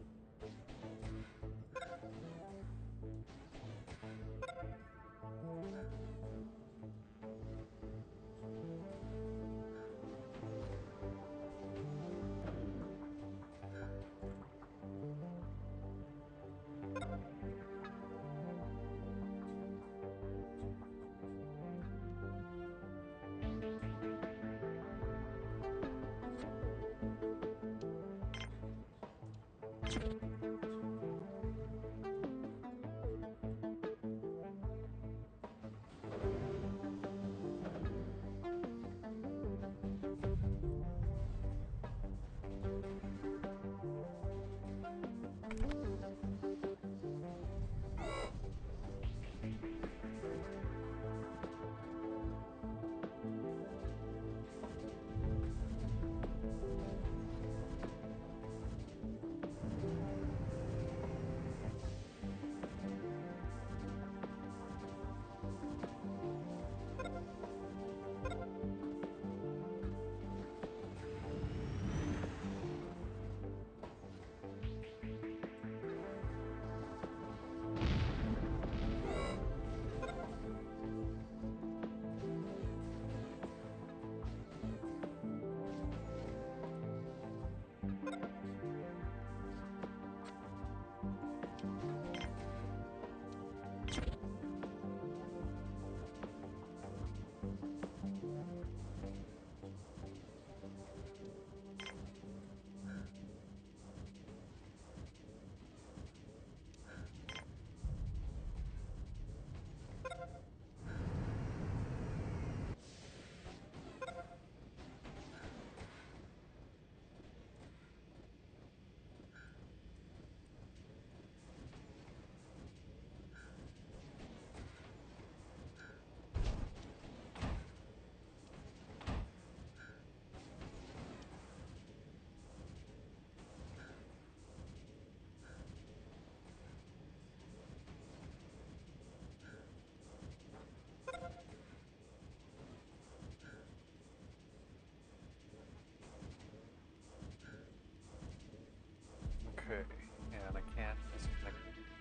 Speaker 1: Okay, and I can't disconnect.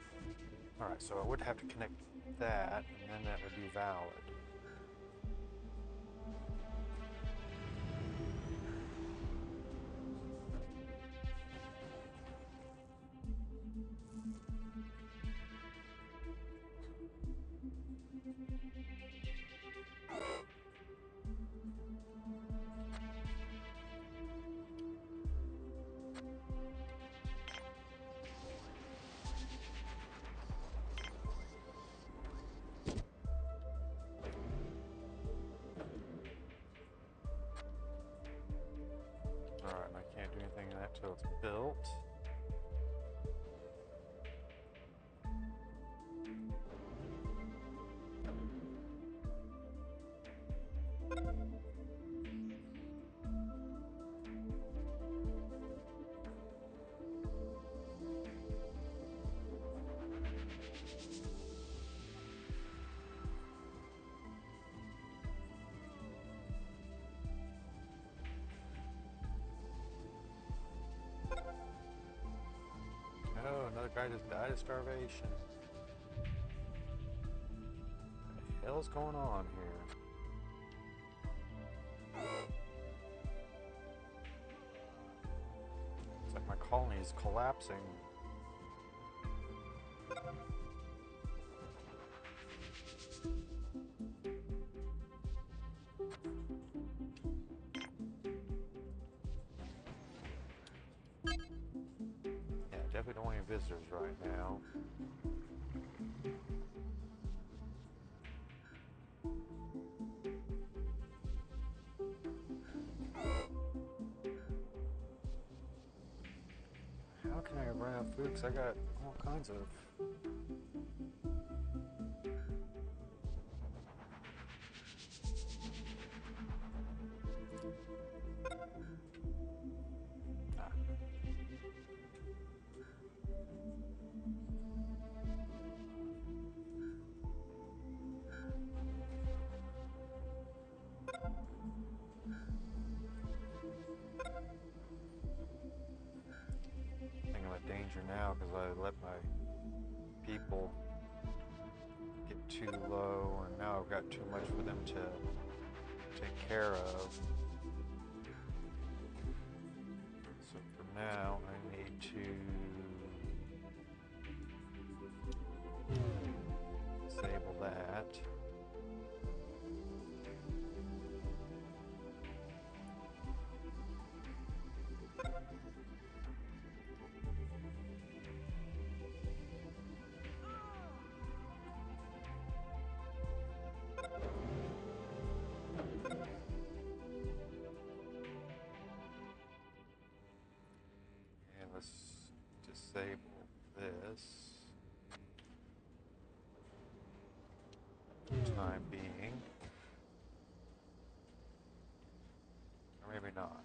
Speaker 1: Alright, so I would have to connect that, and then that would be valid. guy just died of starvation. What the hell's going on here? It's like my colony is collapsing. Yeah, definitely don't want any visitors right now. How can I run out of food? Because I got all kinds of... Ah. I think I'm in danger now because I let my people get too low, and now I've got too much for them to take care of. So for now, I need to disable that. And let's disable this for the time being. Or maybe not.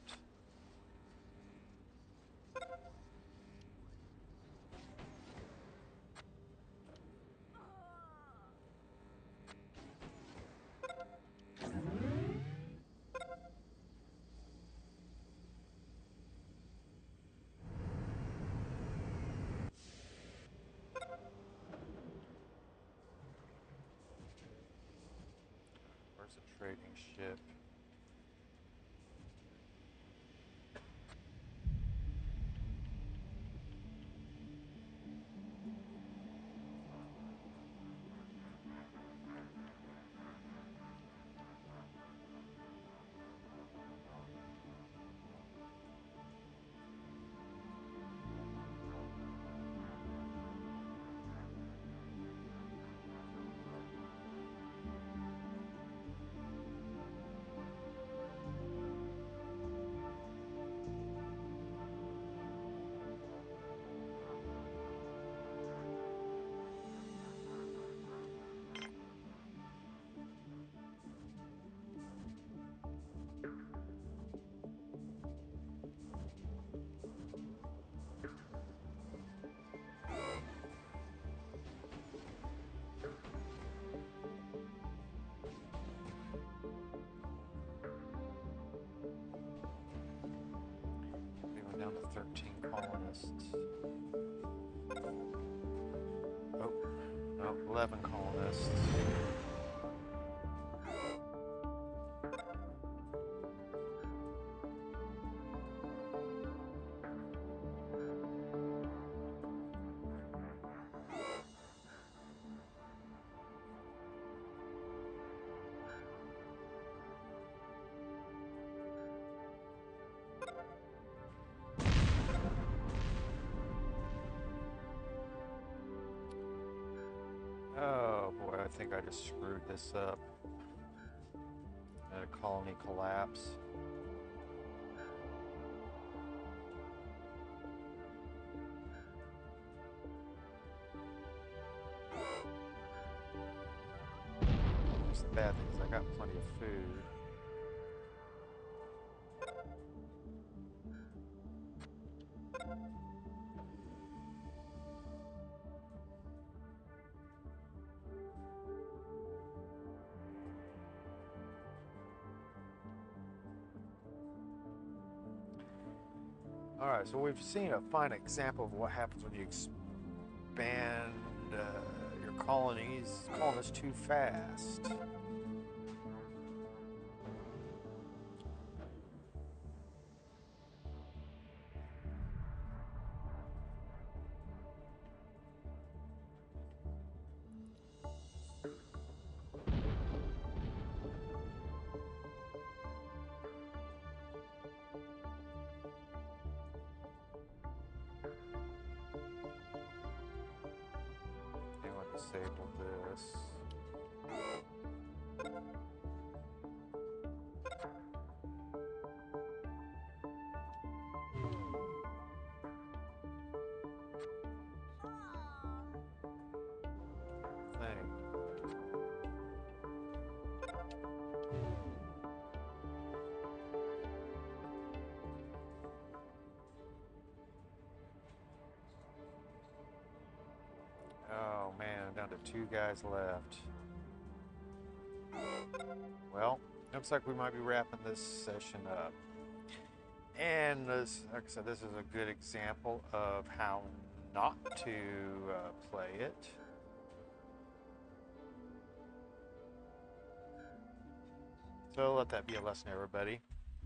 Speaker 1: Where's the trading ship? We went down to thirteen colonists. Oh, no, eleven colonists. Oh boy, I think I just screwed this up. Had a colony collapse. It's the bad thing is I got plenty of food. Alright, so we've seen a fine example of what happens when you expand uh, your colonies, colonists too fast. Disable this. Thing. Oh man, down to two guys left. Well, looks like we might be wrapping this session up. And this, like I said, this is a good example of how not to uh, play it. So let that be a lesson, everybody.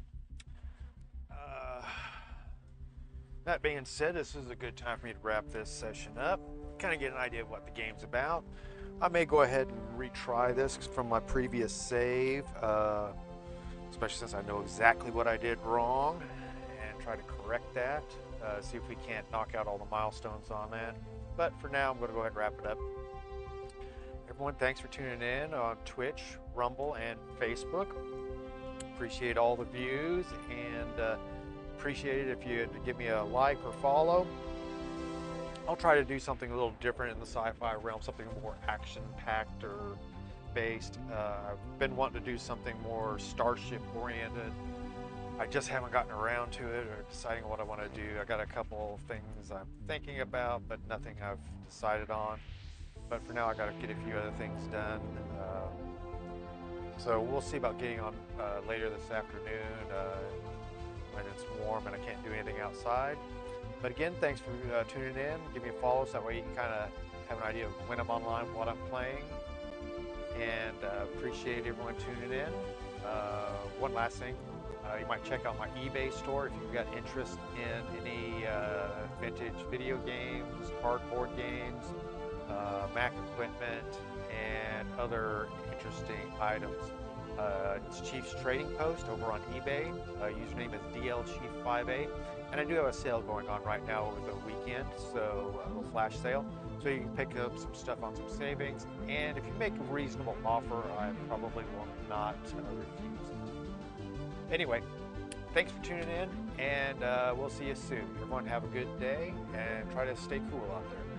Speaker 1: Uh, that being said, this is a good time for me to wrap this session up. Kind of get an idea of what the game's about. I may go ahead and retry this from my previous save, uh, especially since I know exactly what I did wrong, and try to correct that. Uh, see if we can't knock out all the milestones on that. But for now, I'm going to go ahead and wrap it up. Everyone, thanks for tuning in on Twitch, Rumble, and Facebook. Appreciate all the views, and uh, appreciate it if you'd give me a like or follow. I'll try to do something a little different in the sci-fi realm, something more action-packed or based. Uh, I've been wanting to do something more Starship-oriented. I just haven't gotten around to it or deciding what I want to do. I got a couple things I'm thinking about, but nothing I've decided on. But for now, I got to get a few other things done. Uh, so we'll see about getting on uh, later this afternoon uh, when it's warm and I can't do anything outside. But again, thanks for uh, tuning in. Give me a follow so that way you can kind of have an idea of when I'm online, what I'm playing. And uh, appreciate everyone tuning in. Uh, one last thing, uh, you might check out my eBay store if you've got interest in any uh, vintage video games, cardboard games, uh, Mac equipment, and other interesting items. Uh, it's Chief's Trading Post over on eBay. Uh, username is D L Chief fifty-eight. And I do have a sale going on right now over the weekend, so a little flash sale. So you can pick up some stuff on some savings. And if you make a reasonable offer, I probably will not uh, refuse it. Anyway, thanks for tuning in, and uh, we'll see you soon. Everyone have a good day, and try to stay cool out there.